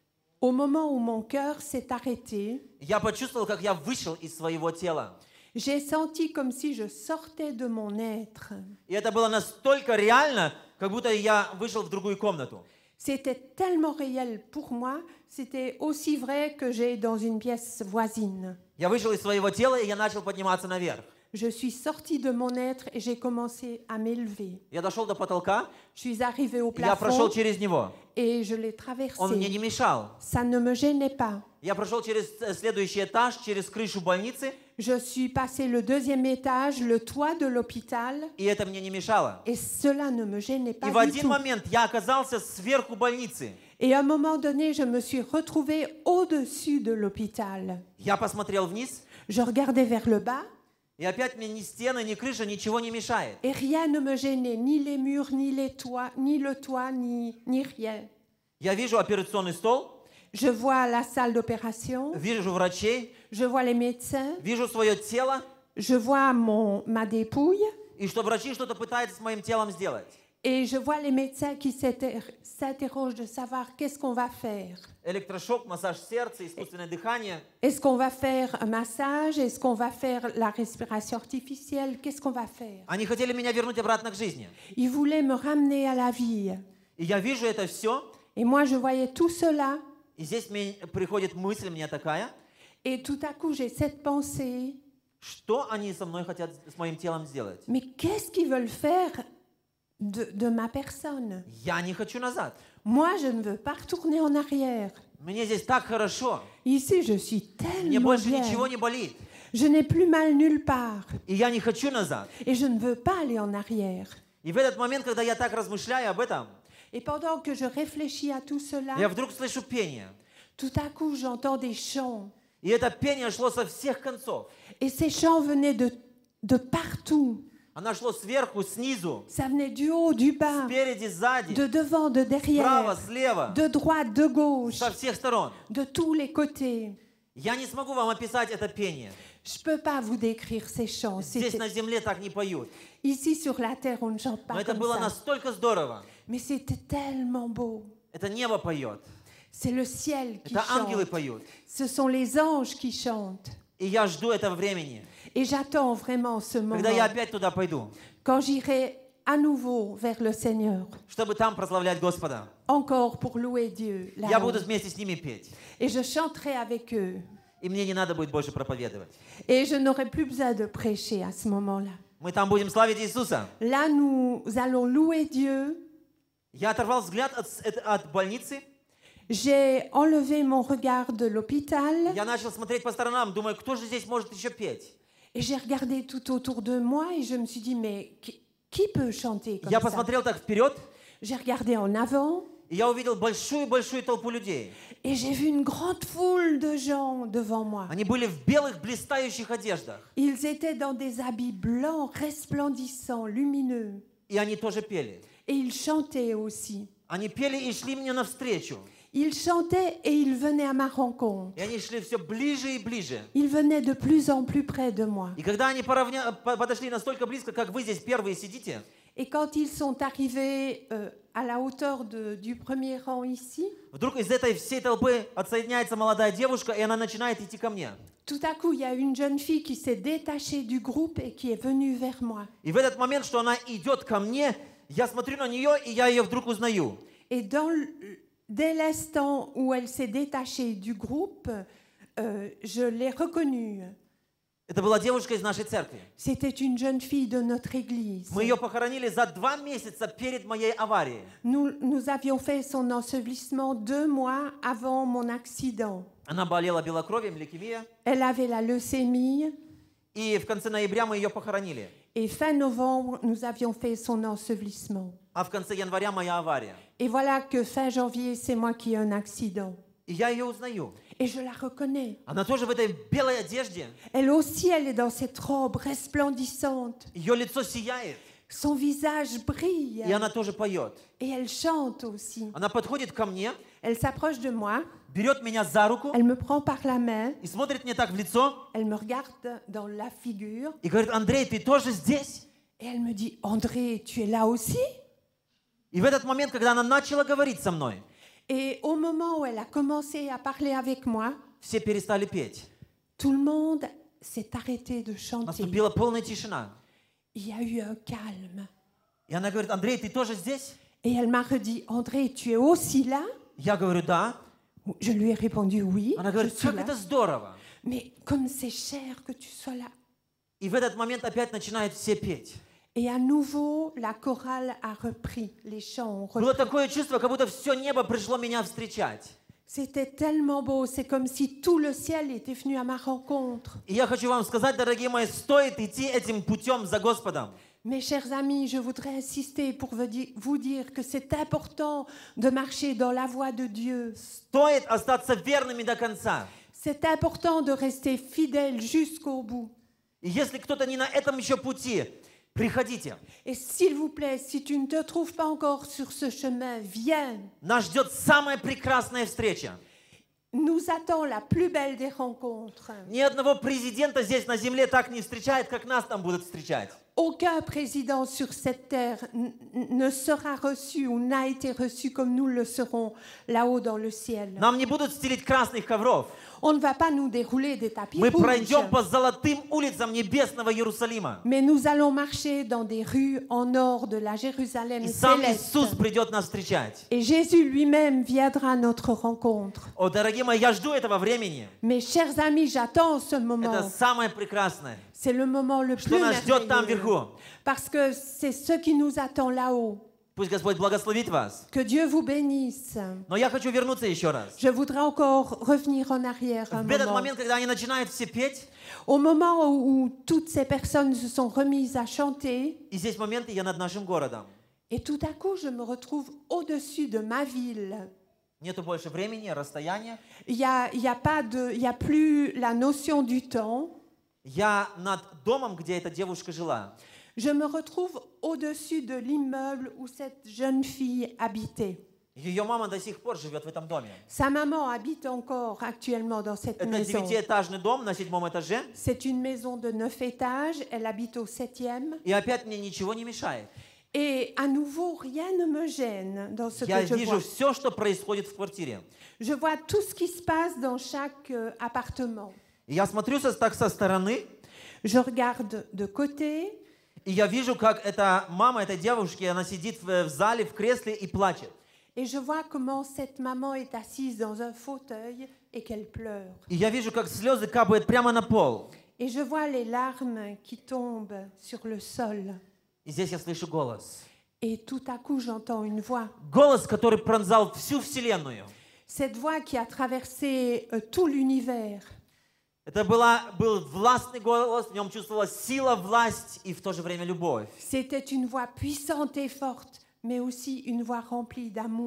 Au moment où mon cœur s'est arrêté, я почувствовал, как я вышел из своего тела. j'ai senti comme si je sortais de mon être. И это было настолько реально, как будто я вышел в другую комнату. C'était tellement réel pour moi, c'était aussi vrai que j'ai dans une pièce voisine. Я вышел из своего тела, и я начал подниматься наверх. Je suis sortie de mon être et j'ai commencé à m'élever. Я дошел до потолка, Je suis arrivée au я прошел plafond через него. et je l'ai Он мне traversé. не мешал. Ça ne me gênait pas. Я прошел через следующий этаж, через крышу больницы, Je suis passée le deuxième étage, le toit de l'hôpital, и это мне не мешало. et cela ne me gênait И pas в du один tout. момент я оказался сверху больницы. Et à un moment donné, je me suis retrouvée au-dessus de l'hôpital. Я посмотрел вниз, Je regardais vers le bas и опять мне ни стены, ни крыша, ничего не мешает. et rien ne me gênait, ni les murs, ni les toits, ni le toit, ni rien. Я вижу операционный стол, Je vois la salle d'opération, вижу врачей, je vois les médecins, вижу свое тело, je vois ma dépouille и что врачи что-то пытаются с моим телом сделать. et je vois les médecins qui s'interrogent de savoir qu'est-ce qu'on va faire. Электрошок, массаж сердца, искусственное дыхание. Est-ce qu'on va faire un massage? Est-ce qu'on va faire la respiration artificielle? Qu'est-ce qu'on va faire? Они хотели меня вернуть обратно к жизни. Ils voulaient me ramener à la vie. И я вижу это все, Et moi, je voyais tout cela. и здесь мне приходит мысль мне такая, Et tout à coup, j'ai cette pensée. что они со мной хотят, с моим телом сделать. Mais qu'est-ce qu'ils veulent faire de ma personne? Я не хочу назад. Moi, je ne veux pas retourner en arrière. Мне здесь так хорошо. Ici, je suis Мне tellement больше bien. ничего не болит. Je n'ai plus mal nulle part. И я не хочу назад. Et je ne veux pas aller en arrière. И в этот момент, когда я так размышляю об этом, Et pendant que je réfléchis à tout cela, я вдруг слышу пение. tout à coup, j'entends des chants. И это пение шло со всех концов. Et ces chants venaient de partout. Оно шло сверху, снизу, Ça venait du haut, du bas, спереди, сзади, de devant, de справа, derrière, слева, de droite, de gauche, со всех сторон. de tous les côtés. Я не смогу вам описать это пение. Je ne peux pas vous décrire ces chants. Здесь на земле так не поют. Ici sur la terre, on ne chante Но pas это comme было ça. настолько здорово. Mais c'était tellement beau. Это небо поет. C'est le ciel qui Это ангелы chante. поют. Ce sont les anges qui chantent. И я жду этого времени, Et j'attends vraiment ce moment. когда я опять туда пойду, Quand j'irai à nouveau vers le Seigneur. чтобы там прославлять Господа. Encore pour louer Dieu. Я là-haut. буду вместе с ними петь. Et je chanterai avec eux. И мне не надо будет больше проповедовать. Et je n'aurai plus besoin de prêcher à ce moment-là. Мы там будем славить Иисуса. Là, nous allons louer Dieu. Я оторвал взгляд от больницы. J'ai enlevé mon regard de l'hôpital Я начал смотреть по сторонам, думаю, кто же здесь может еще петь? et j'ai regardé tout autour de moi et je me suis dit, mais qui peut chanter comme Я ça? посмотрел так вперед, J'ai regardé en avant И я увидел большую-большую толпу людей. Et j'ai vu une grande foule de gens devant moi. Они были в белых блистающих одеждах. Ils étaient dans des habits blancs, resplendissants, lumineux. И они тоже пели. Et ils chantaient aussi. Они пели и шли мне навстречу. Ils chantaient et ils venaient à ma rencontre. И они шли все ближе и ближе. Ils venaient de plus en plus près de moi. И когда они подошли настолько близко, как вы здесь первые сидите, Et quand ils sont arrivés à la hauteur du premier rang ici, вдруг из этой всей толпы отсоединяется молодая девушка, и она начинает идти ко мне. tout à coup, il y a une jeune fille qui s'est détachée du groupe et qui est venue vers moi. И в этот момент, что она идет ко мне, я смотрю на нее, и я ее вдруг узнаю. Et dès l'instant où elle s'est détachée du groupe, je l'ai reconnue. Это была девушка из нашей церкви. C'était une jeune fille de notre église. Мы ее похоронили за 2 месяца перед моей аварией. Nous avions fait son ensevelissement 2 mois avant mon accident. Она болела белокровием, лейкемия. Elle avait la leucémie. И в конце ноября мы ее похоронили. Et fin novembre, nous avions fait son ensevelissement. А в конце января моя авария. Et voilà que fin janvier, c'est moi qui ai un accident. И я ее узнаю. Et je la reconnais. Она тоже в этой белой одежде. Elle aussi, elle est dans cette robe resplendissante. Ее лицо сияет. Son visage brille. И она тоже поет. Et elle chante aussi. Она подходит ко мне, Elle s'approche de moi. берет меня за руку Elle me prend par la main. и смотрит мне так в лицо Elle me regarde dans la figure. и говорит: Андрей, ты тоже здесь? Et elle me dit, André, tu es là aussi? И в этот момент, когда она начала говорить со мной, Et au moment où elle a commencé à parler avec moi, все перестали петь. tout le monde s'est arrêté de chanter. Наступила полная тишина. Il y a eu un calme. И она говорит: Андрей, ты тоже здесь? Et elle m'a redit, André, tu es aussi là? Я говорю: да. Je lui ai répondu oui. Она Je говорит: suis как là. это здорово. Mais comme c'est cher que tu sois là. И в этот момент опять начинают все петь. Et à nouveau, la chorale a repris, les chants ont Было repris. такое чувство, как будто все небо пришло меня встречать. C'était tellement beau, c'est comme si tout le ciel était venu à ma rencontre. И я хочу вам сказать, дорогие мои, стоит идти этим путем за Господом. Mes chers amis, je voudrais insister pour vous dire que c'est important de marcher dans la voie de Dieu. Стоит остаться верными до конца. C'est important de rester fidèle jusqu'au bout. И если кто-то не на этом еще пути, приходите. Et s'il vous plaît, si tu ne te trouves pas encore sur ce chemin, viens. Нас ждет самая прекрасная встреча. Nous attend la plus belle des rencontres. Ни одного президента здесь на земле так не встречает, как нас там будут встречать. Aucun président sur cette terre ne sera reçu ou n'a été reçu comme nous le serons là-haut dans le ciel. Нам не будут стелить красных ковров. On ne va pas nous dérouler des tapis Мы rouges, пройдем по золотым улицам небесного Иерусалима. mais nous allons marcher dans des rues en or de la Jérusalem И сам céleste. Иисус придет нас встречать. Et Jésus lui-même viendra à notre rencontre. О, дорогие мои, я жду этого времени. Mes chers amis, j'attends ce Это moment. самое прекрасное. C'est le moment le Что plus нас ждет там merveilleux. вверху? Parce que c'est ce qui nous attend là-haut. Пусть Господь благословит вас. Que Dieu vous bénisse. Но я хочу вернуться еще раз. Je voudrais encore revenir en arrière un В этот moment. момент, когда они начинают все петь, Au moment où toutes ces personnes se sont remises à chanter, и здесь моменты я над нашим городом. et tout à coup, je me retrouve au-dessus de ma ville. Нету больше времени, расстояния. Il y a plus la notion du temps. Я над домом, где эта девушка жила. Je me retrouve au-dessus de l'immeuble où cette jeune fille habitait. Ее мама до сих пор живет в этом доме. Sa maman habite encore actuellement dans cette Это maison. 9-этажный дом на 7-м этаже. C'est une maison de 9 étages, elle habite au 7e. И опять мне ничего не мешает. Et à nouveau, rien ne me gêne dans ce Я que je вижу vois. все, что происходит в квартире. Je vois tout ce qui se passe dans chaque appartement. И я смотрю так со стороны, Je regarde de côté. и я вижу, как эта мама этой девушки, она сидит в зале, в кресле и плачет. Et je vois comment cette maman est assise dans un fauteuil et qu'elle pleure. И я вижу, как слезы капают прямо на пол. Et je vois les larmes qui tombent sur le sol. И здесь я слышу голос. Et tout à coup, j'entends une voix. Голос, который пронзал всю вселенную. Cette voix qui a traversé tout l'univers. Это был властный голос, в нем чувствовалась сила, власть и в то же время любовь. C'était une voix puissante et forte, mais aussi une voix remplie d'amour.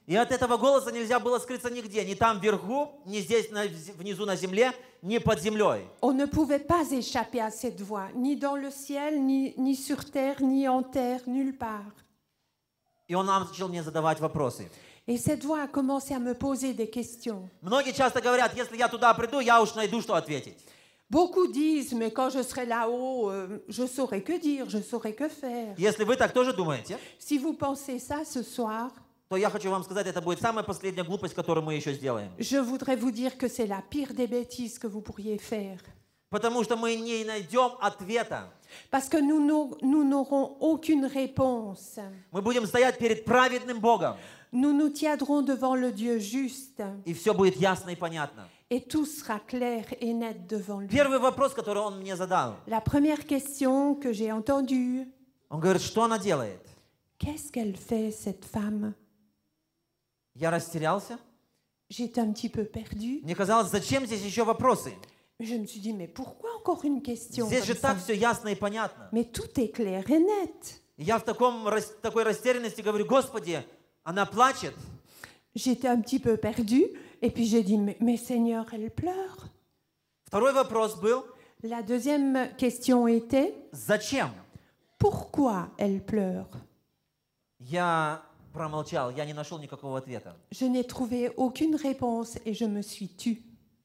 И от этого голоса нельзя было скрыться нигде, ни там вверху, ни здесь внизу на земле, ни под землей. On ne pouvait pas échapper à cette voix, ni dans le ciel, ni sur terre, ni en terre, nulle part. И он начал мне задавать вопросы. Et cette voix a commencé à me poser des questions. Многие часто говорят, если я туда приду, я уж найду, что ответить. Beaucoup disent, mais quand je serai là-haut, je saurai que dire, je saurai que faire. Если вы так тоже думаете, Si vous pensez ça ce soir, то я хочу вам сказать, это будет самая последняя глупость, которую мы еще сделаем. je voudrais vous dire que c'est la pire des bêtises que vous pourriez faire. Потому что мы не найдем ответа. Parce que nous n'aurons aucune réponse. Мы будем стоять перед праведным Богом, Nous nous tiendrons devant le Dieu juste и все будет ясно и понятно. et tout sera clair et net devant lui. Первый вопрос, который он мне задал, La première question que j'ai entendue, он говорит, что она делает? qu'est-ce qu'elle fait cette femme? Я растерялся. J'étais un petit peu perdue. Мне казалось, зачем здесь еще вопросы? Je me suis dit, mais pourquoi encore une question Здесь же comme ça? так все ясно и понятно. Mais tout est clair et net. И я в такой растерянности говорю, Господи, она плачет. J'étais un petit peu perdue et puis j'ai dit, mais Seigneur, elle pleure. Второй вопрос был, La deuxième question était, зачем? pourquoi elle pleure? Я промолчал, я не нашел никакого ответа. Je n'ai trouvé aucune réponse et je me suis tue.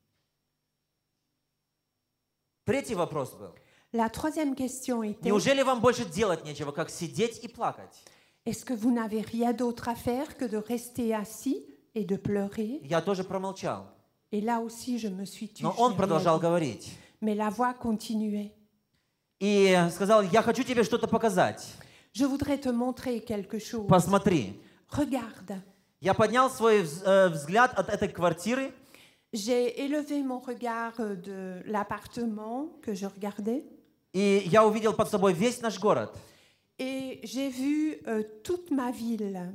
Третий вопрос был, La troisième question était, неужели вам больше делать нечего, как сидеть и плакать? est-ce que vous n'avez rien d'autre à faire que de rester assis et de pleurer? Я тоже промолчал. Et là aussi, je me suis tue. Но je он n'ai rien продолжал dit. говорить. Mais la voix continuait. И сказал, я хочу тебе что-то показать. Je voudrais te montrer quelque chose. Посмотри. Regarde. Я поднял свой взгляд от этой квартиры, J'ai élevé mon regard de l'appartement que je regardais и я увидел под собой весь наш город. et j'ai vu toute ma ville.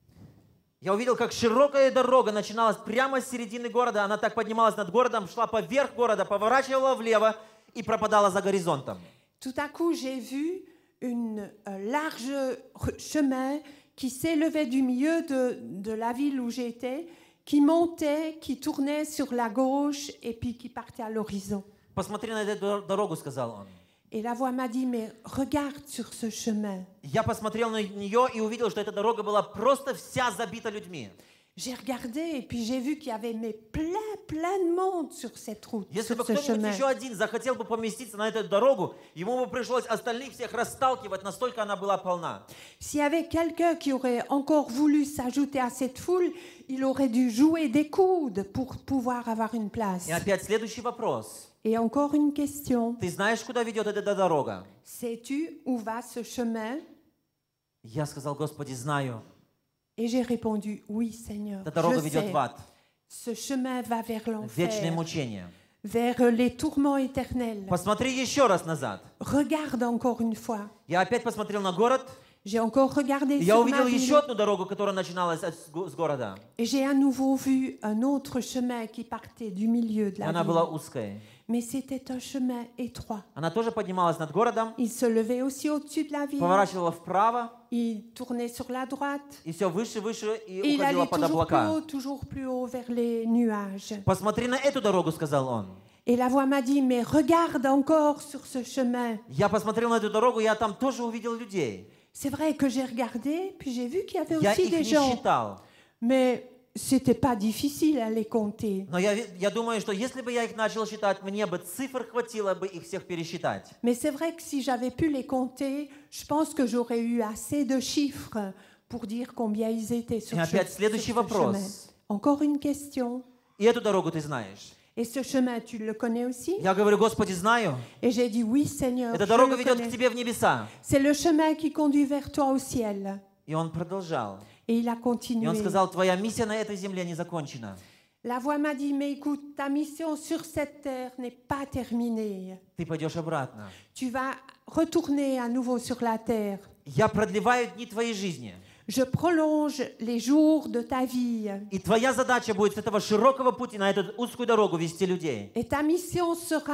Я увидел, как широкая дорога начиналась прямо с середины города. Она так поднималась над городом, шла поверх города, поворачивала влево и пропадала за горизонтом. Tout à coup, j'ai vu un large chemin qui s'élevait du milieu de la ville où j'étais, qui montait, qui tournait sur la gauche et puis qui partait à l'horizon. Посмотри на эту дорогу, сказал он. Et la voix m'a dit, mais regarde sur ce chemin. Я посмотрел на нее и увидел, что эта дорога была просто вся забита людьми. J'ai regardé et puis j'ai vu qu'il y avait plein de monde sur cette route, Если sur бы ce кто-нибудь chemin. еще один захотел бы поместиться на эту дорогу, ему бы пришлось остальных всех расталкивать, настолько она была полна. S'il y avait quelqu'un qui aurait encore voulu s'ajouter à cette foule, il aurait dû jouer des coudes pour pouvoir avoir une place. И опять следующий вопрос. Et encore une question. Ты знаешь, куда ведет эта дорога? Sais-tu où va ce chemin? Я сказал, Господи, знаю. Et j'ai répondu, oui Seigneur, Эта дорога je ведет sais. в ад. Ce chemin va vers Вечные l'enfer, мучения. vers les tourments éternels. Посмотри еще раз назад. Regarde encore une fois. Я опять посмотрел на город, J'ai encore regardé и я sur ma увидел ville еще одну дорогу, которая начиналась с города. et j'ai à nouveau vu un autre chemin qui partait du milieu de И la она ville. была узкая. Mais c'était un chemin étroit. Она тоже поднималась над городом, Il se levait aussi au-dessus de la ville. поворачивала вправо, Il tournait sur la droite. и все выше, выше, Et и il уходила allait под облака. toujours plus haut vers les nuages. Посмотри на эту дорогу, сказал он. Et la voix m'a dit, mais regarde encore sur ce chemin. Я посмотрел на эту дорогу, я там тоже увидел людей. C'est vrai que j'ai regardé, puis j'ai vu qu'il y avait Я aussi их des не gens. считал. Mais c'était pas difficile à les compter. Но я думаю, что если бы я их начал считать, мне бы цифр хватило бы их всех пересчитать. Mais c'est vrai que si j'avais pu les compter, je pense que j'aurais eu assez de chiffres pour dire combien ils étaient sur Et опять ce следующий chemin. вопрос. Encore une question. И эту дорогу ты знаешь. Et ce chemin, tu le connais aussi? Я говорю, Господи, знаю. Et j'ai dit, oui, Seigneur, Эта je дорога le ведет connais. к тебе в небеса. C'est le chemin qui conduit vers toi au ciel. И он продолжал. Et il a И continué. он сказал, твоя миссия на этой земле не закончена. La voix m'a dit, mais écoute, ta mission sur cette terre n'est pas terminée. Ты пойдешь обратно. Tu vas retourner à nouveau sur la terre. Я продлеваю дни твоей жизни. Je prolonge les jours de ta vie. И твоя задача будет с этого широкого пути на эту узкую дорогу вести людей. Et ta mission sera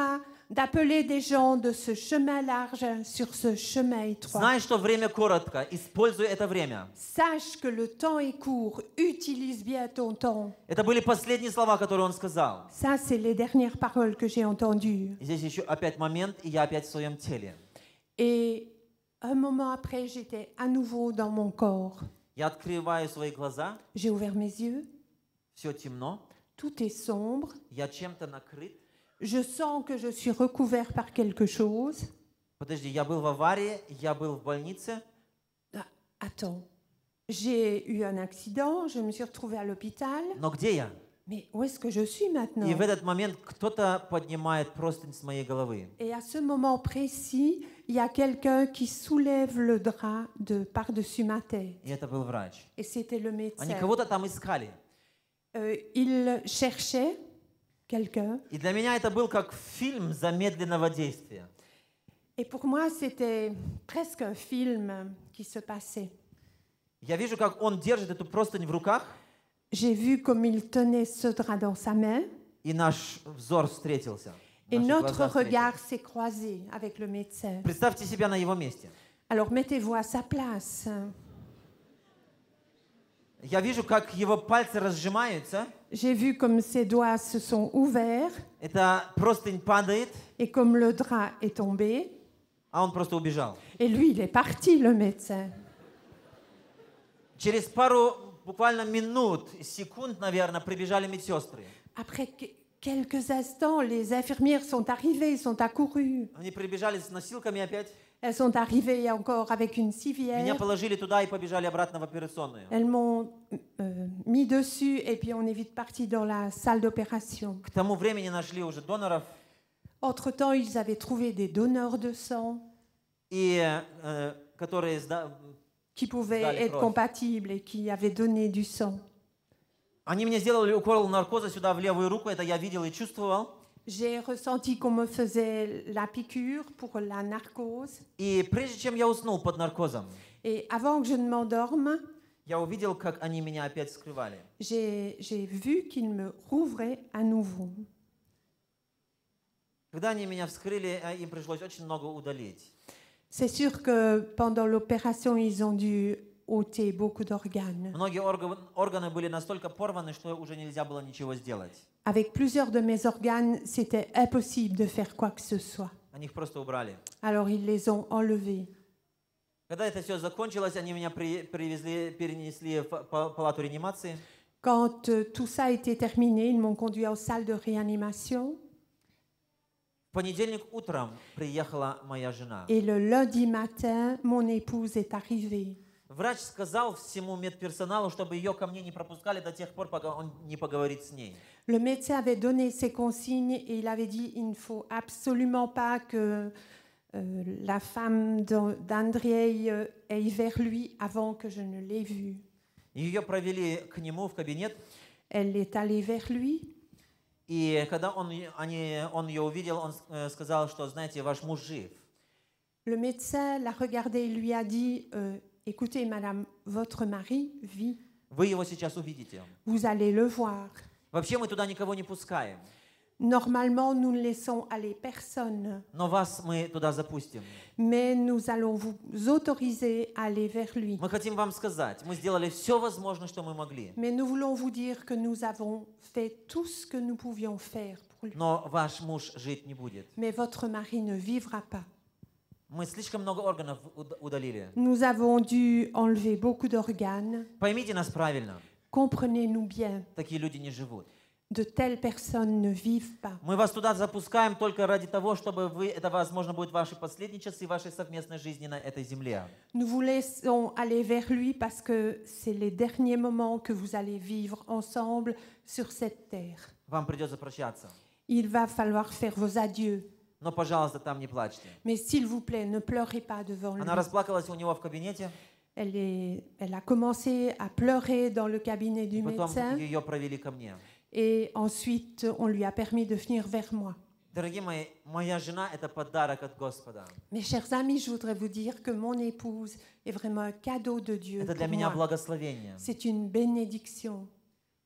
d'appeler des gens de ce chemin large sur ce chemin étroit. Знай, что время коротко. Используй это время. Sache que le temps est court. Utilise bien ton temps. Это были последние слова, которые он сказал. Ça, c'est les dernières paroles que j'ai entendues. И здесь еще опять момент, и я опять в своем теле. Et un moment après, j'étais à nouveau dans mon corps. Я открываю свои глаза, J'ai ouvert mes yeux. все темно, Tout est sombre. я чем-то накрыт. Je sens que je suis recouvert par quelque chose. Подожди, я был в аварии, я был в больнице. Ah, attends. J'ai eu un accident, je me suis retrouvée à l'hôpital. Но где я? Mais où est-ce que je suis maintenant? И в этот момент кто-то поднимает простынь с моей головы. Et à ce moment précis, il y a quelqu'un qui soulève le drap de par-dessus ma tête. И это был врач. Et c'était le Они médecin. кого-то там искали. Il cherchait quelqu'un. И для меня это был как фильм замедленного действия. Et pour moi, c'était presque un film qui se passait. Я вижу, как он держит эту простынь в руках, J'ai vu comme il tenait ce drap dans sa main. и наш взор встретился. Et Наши notre глаза встретились. regard s'est croisé avec le médecin. Представьте себя на его месте. Alors mettez-vous à sa place. Я вижу, как его пальцы разжимаются. J'ai vu comme ses doigts se sont ouverts Это простынь падает, et comme le drap est tombé. а он просто убежал. Et lui, il est parti, le médecin. Через пару буквально минут, секунд, наверное, прибежали медсестры. Après quelques instants, les infirmières sont arrivées, sont accourues. Они прибежали с носилками опять. Elles sont arrivées encore avec une Меня civière. положили туда и побежали обратно в операционную. Elles m'ont mis dessus et puis on est vite parti dans la salle d'opération. К тому времени нашли уже доноров, Entre-temps, ils avaient trouvé des donneurs de sang и, которые qui pouvaient Dale être kровь. compatibles et qui avaient donné du sang. Они мне сделали укол наркоза сюда в левую руку, это я видел и чувствовал. J'ai ressenti qu'on me faisait la piqûre pour la narcose. И прежде чем я уснул под наркозом, Et avant que je ne m'endorme, я увидел, как они меня опять вскрывали. j'ai vu qu'ils me rouvraient à nouveau. Когда они меня вскрыли, им пришлось очень много удалить. C'est sûr que pendant l'opération, ils ont dû ôter beaucoup d'organes. Многие органы были настолько порваны, что уже нельзя было ничего сделать. Avec plusieurs de mes organes, c'était impossible de faire quoi que ce soit. Они их просто убрали. Alors ils les ont enlevés. Когда это все закончилось, они меня перенесли в палату реанимации. Quand tout ça a été terminé, ils m'ont conduit en salle de réanimation. В понедельник утром приехала моя жена. Et le lundi matin, mon épouse est arrivée. Врач сказал всему медперсоналу, чтобы ее ко мне не пропускали до тех пор, пока он не поговорит с ней. Le médecin avait donné ses consignes et il avait dit il ne faut absolument pas que la femme d'Andrei aille vers lui avant que je ne l'aie vue. Ее провели к нему в кабинет, Elle est allée vers lui. и когда он ее увидел, он сказал, что, знаете, ваш муж жив. Le médecin l'a regardée et lui a dit écoutez, madame, votre mari vit. Вы его сейчас увидите. Vous allez le voir. Вообще мы туда никого не пускаем, Normalement, nous ne laissons aller personne, но вас мы туда запустим. mais nous allons vous autoriser à aller vers lui. Мы хотим вам сказать, мы сделали все возможное, что мы могли, Mais nous voulons vous dire que nous avons fait tout ce que nous pouvions faire pour lui. но ваш муж жить не будет. Mais votre mari ne vivra pas. Мы слишком много органов удалили. Nous avons dû enlever beaucoup d'organes. Поймите нас правильно, Comprenez-nous bien, такие люди не живут. de telles personnes ne vivent pas. Мы вас туда запускаем только ради того, чтобы это, возможно, будет ваши последние часы вашей совместной жизни на этой земле. Nous vous laissons aller vers lui parce que c'est les derniers moments que vous allez vivre ensemble sur cette terre. Вам придется прощаться. Il va falloir faire vos adieux. Но, пожалуйста, там не плачьте. Mais s'il vous plaît, ne pleurez pas devant lui. Она расплакалась у него в кабинете, Elle a commencé à pleurer dans le cabinet du потом médecin ее провели ко мне. et ensuite on lui a permis de venir vers moi. Дорогие мои, моя жена – это подарок от Господа. Mes chers amis, je voudrais vous dire que mon épouse est vraiment un cadeau de Dieu Это для pour меня moi. благословение. C'est une bénédiction.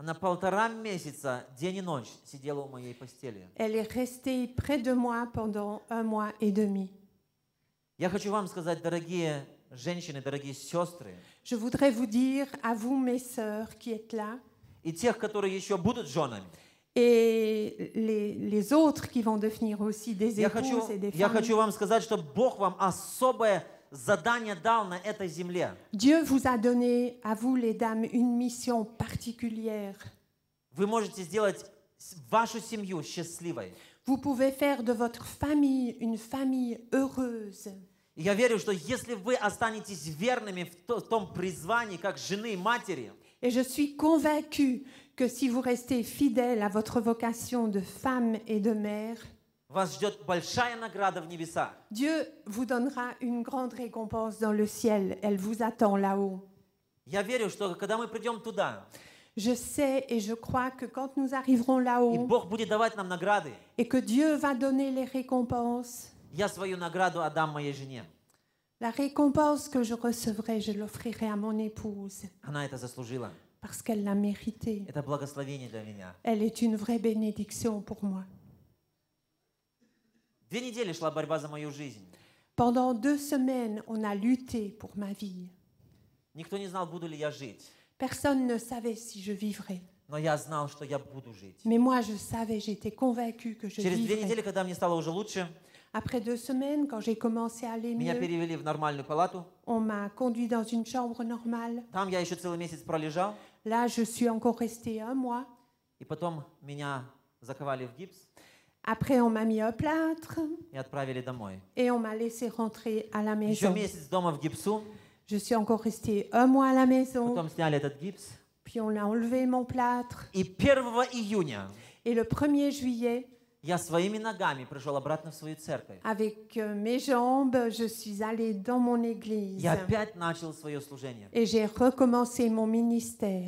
Она 1,5 месяца, день и ночь сидела у моей постели. Elle est restée près de moi pendant 1 mois et demi. Я хочу вам сказать, дорогие женщины, дорогие сестры, Je voudrais vous dire, à vous, mes sœurs qui êtes là, и тех, которые еще будут женами, et les autres qui vont devenir aussi des я épouses et des я femmes. хочу вам сказать, что Бог вам особое задание дал на этой земле. Dieu vous a donné, à vous les dames, une mission particulière. Вы можете сделать вашу семью счастливой. Vous pouvez faire de votre famille une famille heureuse. И я верю, что если вы останетесь верными в том призвании, как жены и матери, Et je suis convaincue que si vous restez fidèle à votre vocation de femme et de mère, вас ждет большая награда в небесах. Dieu vous donnera une grande récompense dans le ciel. Elle vous attend là-haut. Я верю, что когда мы придем туда, Je sais et je crois que quand nous arriverons и là-haut Бог будет давать нам награды, et que Dieu va donner les récompenses, я свою награду отдам моей жене. la récompense que je recevrai, je l'offrirai à mon épouse Она это заслужила. parce qu'elle l'a mérité. Это благословение для меня. Elle est une vraie bénédiction pour moi. 2 недели шла борьба за мою жизнь. Pendant 2 semaines, on a lutté pour ma vie. Никто не знал, буду ли я жить. Personne ne savait si je vivrais. Но я знал, что я буду жить. Mais moi, je savais, j'étais convaincue que je Через 2 vivrais. недели, когда мне стало уже лучше, Après 2 semaines, quand j'ai commencé à aller меня mieux, перевели в нормальную палату. on m'a conduit dans une chambre normale. Там я еще целый месяц пролежал. Là, je suis encore restée 1 mois. И потом меня заковали в гипс Après, on m'a mis un plâtre и отправили домой. et on m'a laissé rentrer à la Еще maison. месяц дома в гипсу. Je suis encore restée 1 mois à la maison. Потом сняли этот гипс. Puis on a enlevé mon plâtre. И 1 июня Et le 1er juillet, я своими ногами пришел обратно в свою церковь. avec mes jambes, je suis allée dans mon église. Я опять начал свое служение. Et j'ai recommencé mon ministère.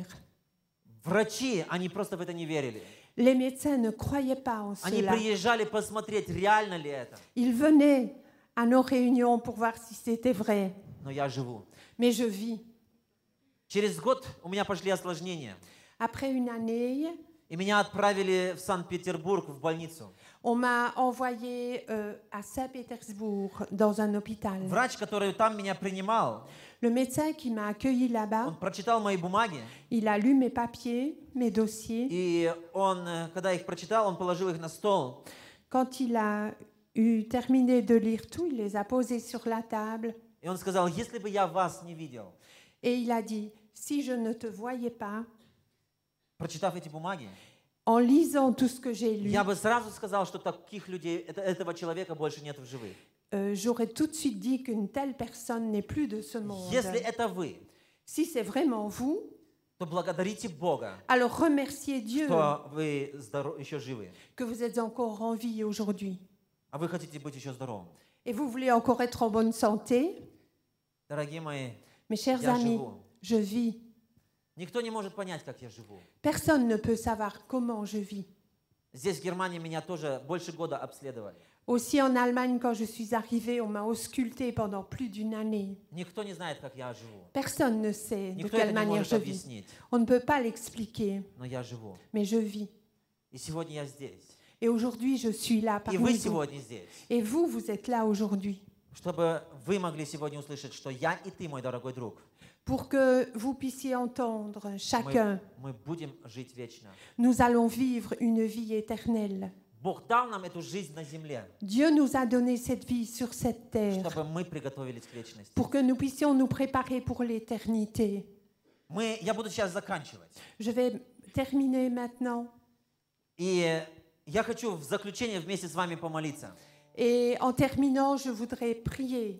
Врачи, они просто в это не верили. Les médecins ne croyaient pas en Они cela. приезжали посмотреть, реально ли это. Ils venaient à nos réunions pour voir si c'était vrai. Но я живу. Mais je vis. Через год у меня пошли осложнения. Après une année, И меня отправили в Санкт-Петербург, в больницу. on m'a envoyé à Saint-Pétersbourg, dans un hôpital. Врач, который там меня принимал, Le médecin qui m'a accueilli là-bas, он прочитал мои бумаги. il a lu mes papiers, mes dossiers. И он, когда их прочитал, он положил их на стол. Quand il a eu terminé de lire tout, il les a posés sur la table И он сказал, если бы я вас не видел, et il a dit, si je ne te voyais pas, прочитав эти бумаги, en lisant tout ce que j'ai lu, я бы сразу сказал, что таких людей, этого человека больше нет в живых. j'aurais tout de suite dit qu'une telle personne n'est plus de ce monde. Если это вы, Si c'est vraiment vous, то благодарите Бога, alors remerciez Dieu что вы еще живы. que vous êtes encore en vie aujourd'hui. А вы хотите быть еще здоровым. Et vous voulez encore être en bonne santé. Дорогие мои, Mes chers я amis, живу. je vis. Никто не может понять, как я живу. Personne ne peut savoir comment je vis. Здесь, в Германии, меня тоже больше года обследовали. Aussi en Allemagne, quand je suis arrivée, on m'a auscultée pendant plus d'une année. Никто не знает, как я живу. Personne ne sait de Никто quelle это не manière может je vis. объяснить. On ne peut pas l'expliquer, Но я живу. mais je vis. И сегодня я здесь. Et aujourd'hui, je suis là И parmi вы vous. сегодня здесь. Et vous, vous êtes là aujourd'hui. Чтобы вы могли сегодня услышать, что я и ты, мой дорогой друг, Pour que vous puissiez entendre chacun, мы будем жить вечно. nous allons vivre une vie éternelle. Бог дал нам эту жизнь на земле, Dieu nous a donné cette vie sur cette terre чтобы мы приготовились к вечности. pour que nous puissions nous préparer pour l'éternité. Я буду сейчас заканчивать. Je vais terminer maintenant. И я хочу в заключение вместе с вами помолиться. Et en terminant, je voudrais prier.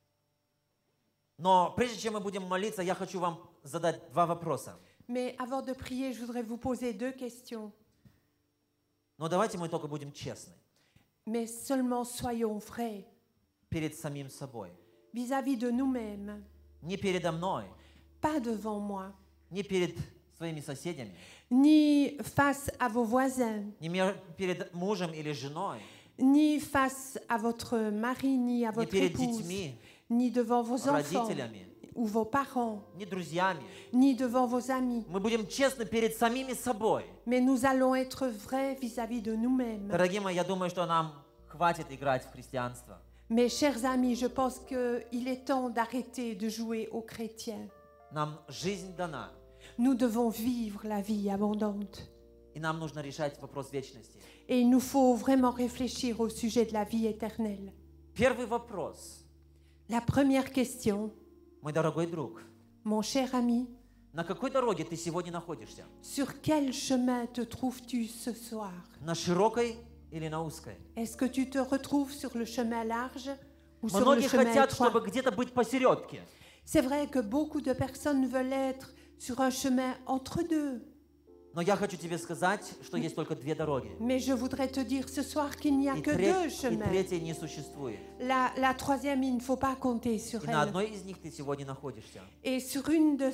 Но прежде чем мы будем молиться, я хочу вам задать 2 вопроса. Mais avant de prier, je voudrais vous poser 2 questions. Но давайте мы только будем честны Mais seulement soyons vrais перед самим собой. vis-à-vis de nous-mêmes, Не передо мной, pas devant moi, не перед своими соседями, ni face à vos voisins, не перед мужем или женой, ni face à votre mari, ni à не votre перед épouse, детьми, ni devant vos enfants родителями, ou vos parents, ни друзьями. ni devant vos amis, Мы будем честны перед самими собой. mais nous allons être vrais vis-à-vis de nous-mêmes. Дорогие мои, я думаю, что нам хватит играть в христианство. Mes chers amis, je pense qu'il est temps d'arrêter de jouer aux chrétiens. Нам жизнь дана, Nous devons vivre la vie abondante. и нам нужно решать вопрос вечности. Et il nous faut vraiment réfléchir au sujet de la vie éternelle. Первый вопрос, La première question, мой дорогой друг, mon cher ami, на какой дороге ты сегодня находишься? sur quel chemin te trouves-tu ce soir? На широкой или на узкой? Est-ce que tu te retrouves sur le chemin large ou sur le Многие chemin хотят, étroit? чтобы где-то быть посередке. C'est vrai que beaucoup de personnes veulent être sur un chemin entre deux. Но я хочу тебе сказать, что есть только две дороги. Mais je voudrais te dire ce soir qu'il n'y a И que deux и chemins. третьей не существует. La troisième, il ne faut pas compter sur И на elle. одной из них ты сегодня находишься. Et sur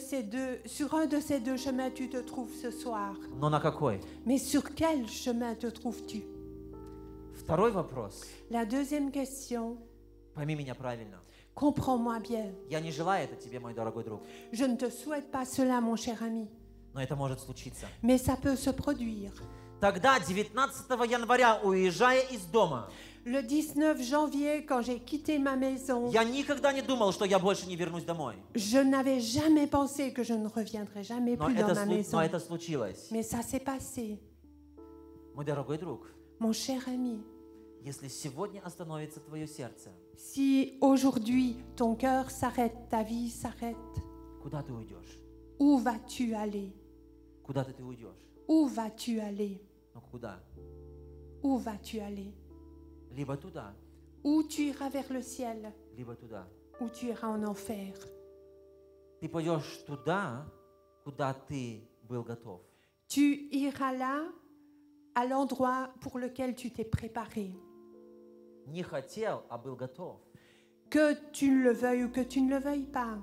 un de ces deux chemins, tu te trouves ce soir. Но на какой? Mais sur quel chemin te trouves-tu? Второй вопрос. La deuxième question, Пойми меня правильно. comprends-moi bien. Я не желаю это тебе, мой дорогой друг. Je ne te souhaite pas cela, mon cher ami, Но это может случиться. mais ça peut se produire. Тогда, 19 января, уезжая из дома, Le 19 janvier, quand j'ai quitté ma maison, я никогда не думал, что я больше не вернусь домой. je n'avais jamais pensé que je ne reviendrais jamais Но plus dans ma maison. это случилось. Mais ça s'est passé. Мой дорогой друг, Mon cher ami, если сегодня остановится твое сердце, si aujourd'hui ton cœur s'arrête, ta vie s'arrête, куда ты уйдешь? où vas-tu aller? Куда ты уйдешь? Où vas-tu aller? Ну куда? Où vas-tu aller? Либо туда, Ou tu iras vers le ciel, либо туда. ou tu iras en enfer. Ты пойдешь туда, куда ты был готов. Tu iras là, à l'endroit pour lequel tu t'es préparé. Не хотел, а был готов. Que tu le veuilles ou que tu ne le veuilles pas.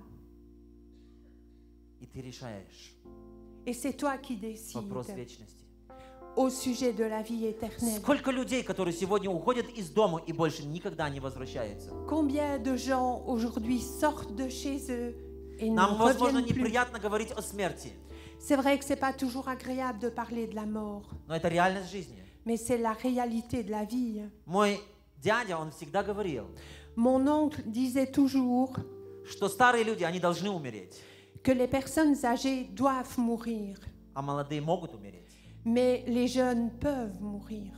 И ты решаешь Et c'est toi qui décides вопрос вечности. au sujet de la vie éternelle. Сколько людей, которые сегодня уходят из дома и больше никогда не возвращаются? Combien de gens aujourd'hui sortent de chez eux et ne Нам, возможно, reviennent plus? неприятно говорить о смерти, C'est vrai que c'est pas toujours agréable de parler de la mort, но это реальность жизни. mais c'est la réalité de la vie. Мой дядя, он всегда говорил, Mon oncle disait toujours что старые люди, они должны умереть, que les personnes âgées doivent mourir, а молодые могут умереть. mais les jeunes peuvent mourir.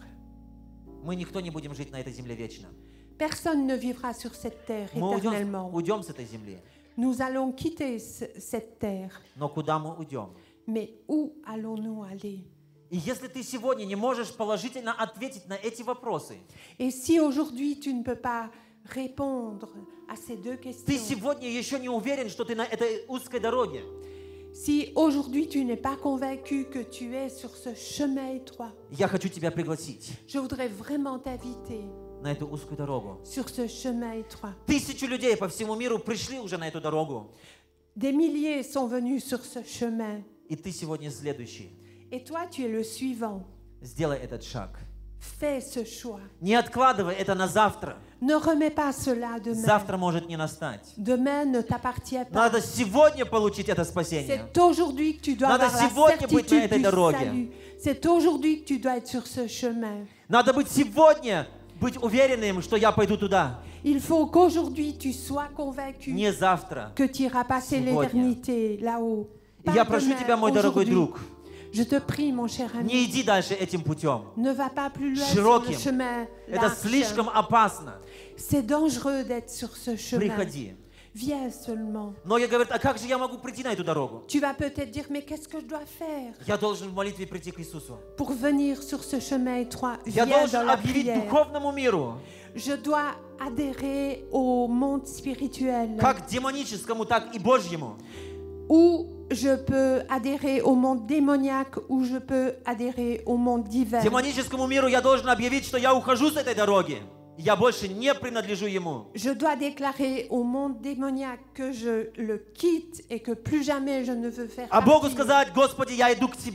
Мы никто не будем жить на этой земле вечно. Personne ne vivra sur cette terre Мы éternellement. уйдем с этой земли. Nous allons quitter cette terre, Но куда мы уйдем? mais où allons-nous aller? И если ты сегодня не можешь положительно ответить на эти вопросы, Et si aujourd'hui tu ne peux pas répondre à ces deux ты questions, сегодня еще не уверен, что ты на этой узкой дороге, si aujourd'hui tu n'es pas convaincu que tu es sur ce chemin étroit, я хочу тебя пригласить je voudrais vraiment t'inviter на эту узкую дорогу. sur ce chemin étroit. Тысячи людей по всему миру пришли уже на эту дорогу, Des milliers sont venus sur ce chemin. и ты сегодня следующий. Et toi, tu es le suivant. Сделай этот шаг. Fais ce choix. Не откладывай это на завтра. Ne remets pas cela demain. Завтра может не настать. Demain ne t'appartient pas. Надо сегодня получить это спасение. C'est aujourd'hui que tu dois Надо avoir la сегодня быть на certitude этой du дороге. salut. C'est aujourd'hui que tu dois être sur ce chemin. Надо быть сегодня, быть уверенным, что я пойду туда. Il faut qu'aujourd'hui tu sois convaincu Не завтра. que tu iras passer Сегодня. l'éternité là-haut. И Pas я прошу demain, тебя, мой дорогой aujourd'hui. друг, Je te prie, mon cher ami, не иди дальше этим путем. ne va pas plus loin sur Широким. le chemin Это large. слишком опасно. C'est dangereux d'être sur ce chemin. Приходи. Viens seulement. Многие говорят, а как же я могу прийти на эту дорогу? Tu vas peut-être dire, mais qu'est-ce que je dois faire Я должен в молитве прийти к Иисусу. pour venir sur ce chemin étroit? Я Viens dans должен la объявить prière. духовному миру, Je dois adhérer au monde spirituel. как демоническому, так и Божьему. Ou je peux adhérer au monde démoniaque, ou je peux adhérer au monde divin. Демоническому миру я должен объявить, что я ухожу с этой дороги. Я больше не принадлежу ему. Je dois déclarer au monde démoniaque que je le quitte et que plus jamais je ne veux faire А Богу partie. сказать, Господи, я иду к Тебе.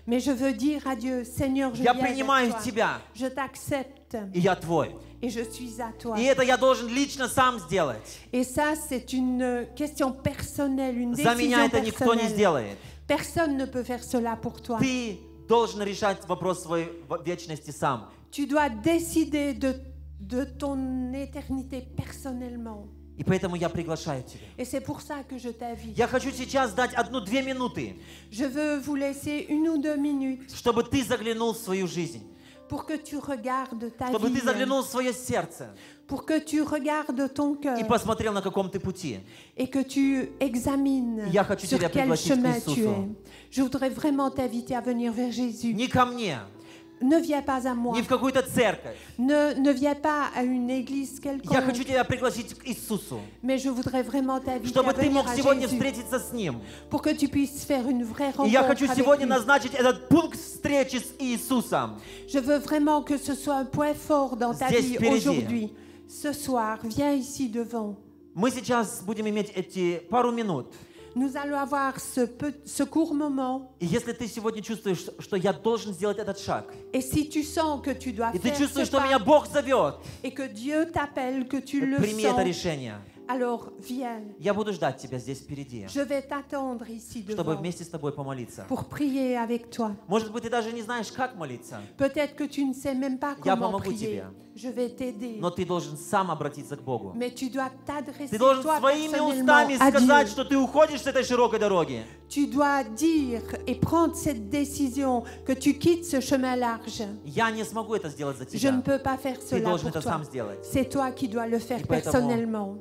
Mais je veux dire à Dieu, Seigneur, je Я viens принимаю vers toi. Тебя, Je t'accepte и я Твой. et je suis à toi. И это я должен лично сам сделать. Et ça, c'est une question personnelle, une За меня décision это никто не personnelle. сделает. Personne ne peut faire cela pour toi. Ты должен решать вопрос своей вечности сам. Tu dois décider de ton éternité personnellement. И поэтому я приглашаю Тебя. Et c'est pour ça que je t'invite. Я хочу сейчас дать 1-2 минуты, Je veux vous laisser 1 ou 2 minutes чтобы ты заглянул в свою жизнь, pour que tu regardes ta чтобы vie, ты заглянул в свое сердце pour que tu regardes ton cœur и посмотрел, на каком ты пути. et que tu examines Я хочу sur тебя quel пригласить к chemin tu Иисусу. es. Je voudrais vraiment t'inviter à venir vers Jésus. Не ко мне, Ne viens pas à moi. не в какую-то церковь. Ne viens pas à une église Я quelconque. хочу тебя пригласить к Иисусу, Mais je voudrais vraiment t'inviter à чтобы ты venir мог à сегодня Jésus встретиться с Ним. pour que tu puisses faire une vraie И я rencontre хочу avec сегодня lui. назначить этот пункт встречи с Иисусом. Je veux vraiment que ce soit un point fort dans ta Здесь vie впереди. aujourd'hui. Ce soir, viens ici devant. Мы сейчас будем иметь эти пару минут. Nous allons avoir ce court moment. И если ты сегодня чувствуешь, что я должен сделать этот шаг, Et si tu sens que tu dois и ты faire чувствуешь, ce что меня pas Бог зовет, et que Dieu t'appelle, que tu le прими это sens, решение. alors viens. Я буду ждать тебя здесь впереди, Je vais t'attendre ici чтобы devant вместе с тобой помолиться. pour prier avec toi. Может быть, ты даже не знаешь, как молиться, Peut-être que tu ne sais même pas Я comment помогу prier. тебе. Je vais t'aider. но ты должен сам обратиться к Богу. Mais tu dois t'adresser Ты должен toi своими personnellement устами à сказать, Dieu. что ты уходишь с этой широкой дороги. Tu dois dire et prendre cette décision que tu quittes ce chemin large. Я не смогу это сделать за Je ne тебя. peux pas faire Ты cela должен pour это toi. сам сделать. C'est toi qui dois le faire И поэтому- personnellement.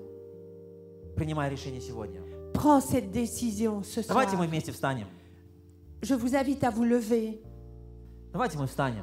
Принимай решение сегодня. Prends cette décision ce soir. Давайте мы вместе встанем. Je vous invite à vous lever. Давайте мы встанем.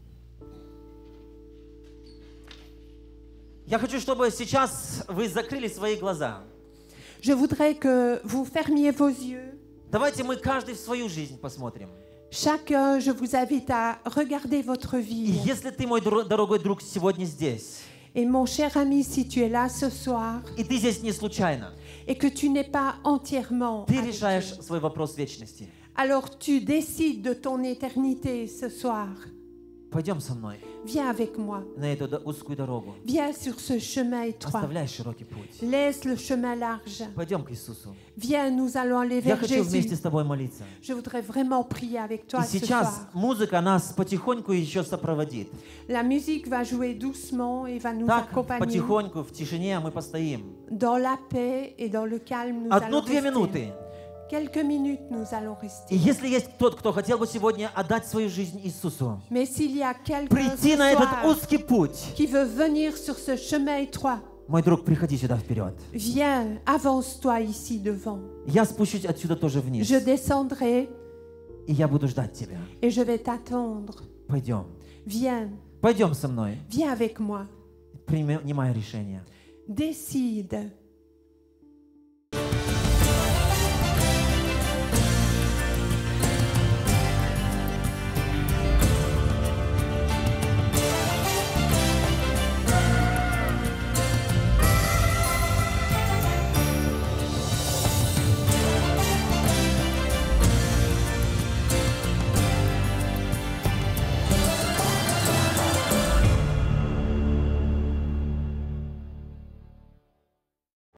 Я хочу, чтобы сейчас вы закрыли свои глаза. Je voudrais que vous fermiez vos yeux. Давайте мы каждый в свою жизнь посмотрим. Chacun, je vous invite à regarder votre И vie. если ты, мой дорогой друг, сегодня здесь, Et mon cher ami, si tu es là ce soir и ты здесь не случайно, et que tu n'es pas entièrement ты avec решаешь Dieu, свой вопрос вечности. alors tu décides de ton éternité ce soir. Пойдем со мной Viens avec moi. на эту узкую дорогу. Viens sur ce chemin étroit. Оставляй широкий путь. Laisse le chemin large. Пойдем к Иисусу. Viens, nous allons aller Я vers хочу вместе Jésus. с тобой молиться. Je voudrais vraiment prier avec toi И ce сейчас soir. музыка нас потихоньку еще сопроводит. La musique va jouer doucement et va nous Так, accompagner. потихоньку, в тишине мы постоим. Dans la paix et dans le calme, nous allons 1-2 rester. минуты. Quelques minutes, nous allons И rester. если есть тот, кто хотел бы сегодня отдать свою жизнь Иисусу, Mais s'il y a quelqu'un прийти ce на этот soir узкий путь, qui veut venir sur ce chemin étroit, мой друг, приходи сюда вперед. viens, avance-toi ici devant. Я спущусь отсюда тоже вниз. Je descendrai И я буду ждать тебя. et je vais t'attendre. Пойдем. Viens, Пойдем со мной. viens avec moi. Принимай решение. Décide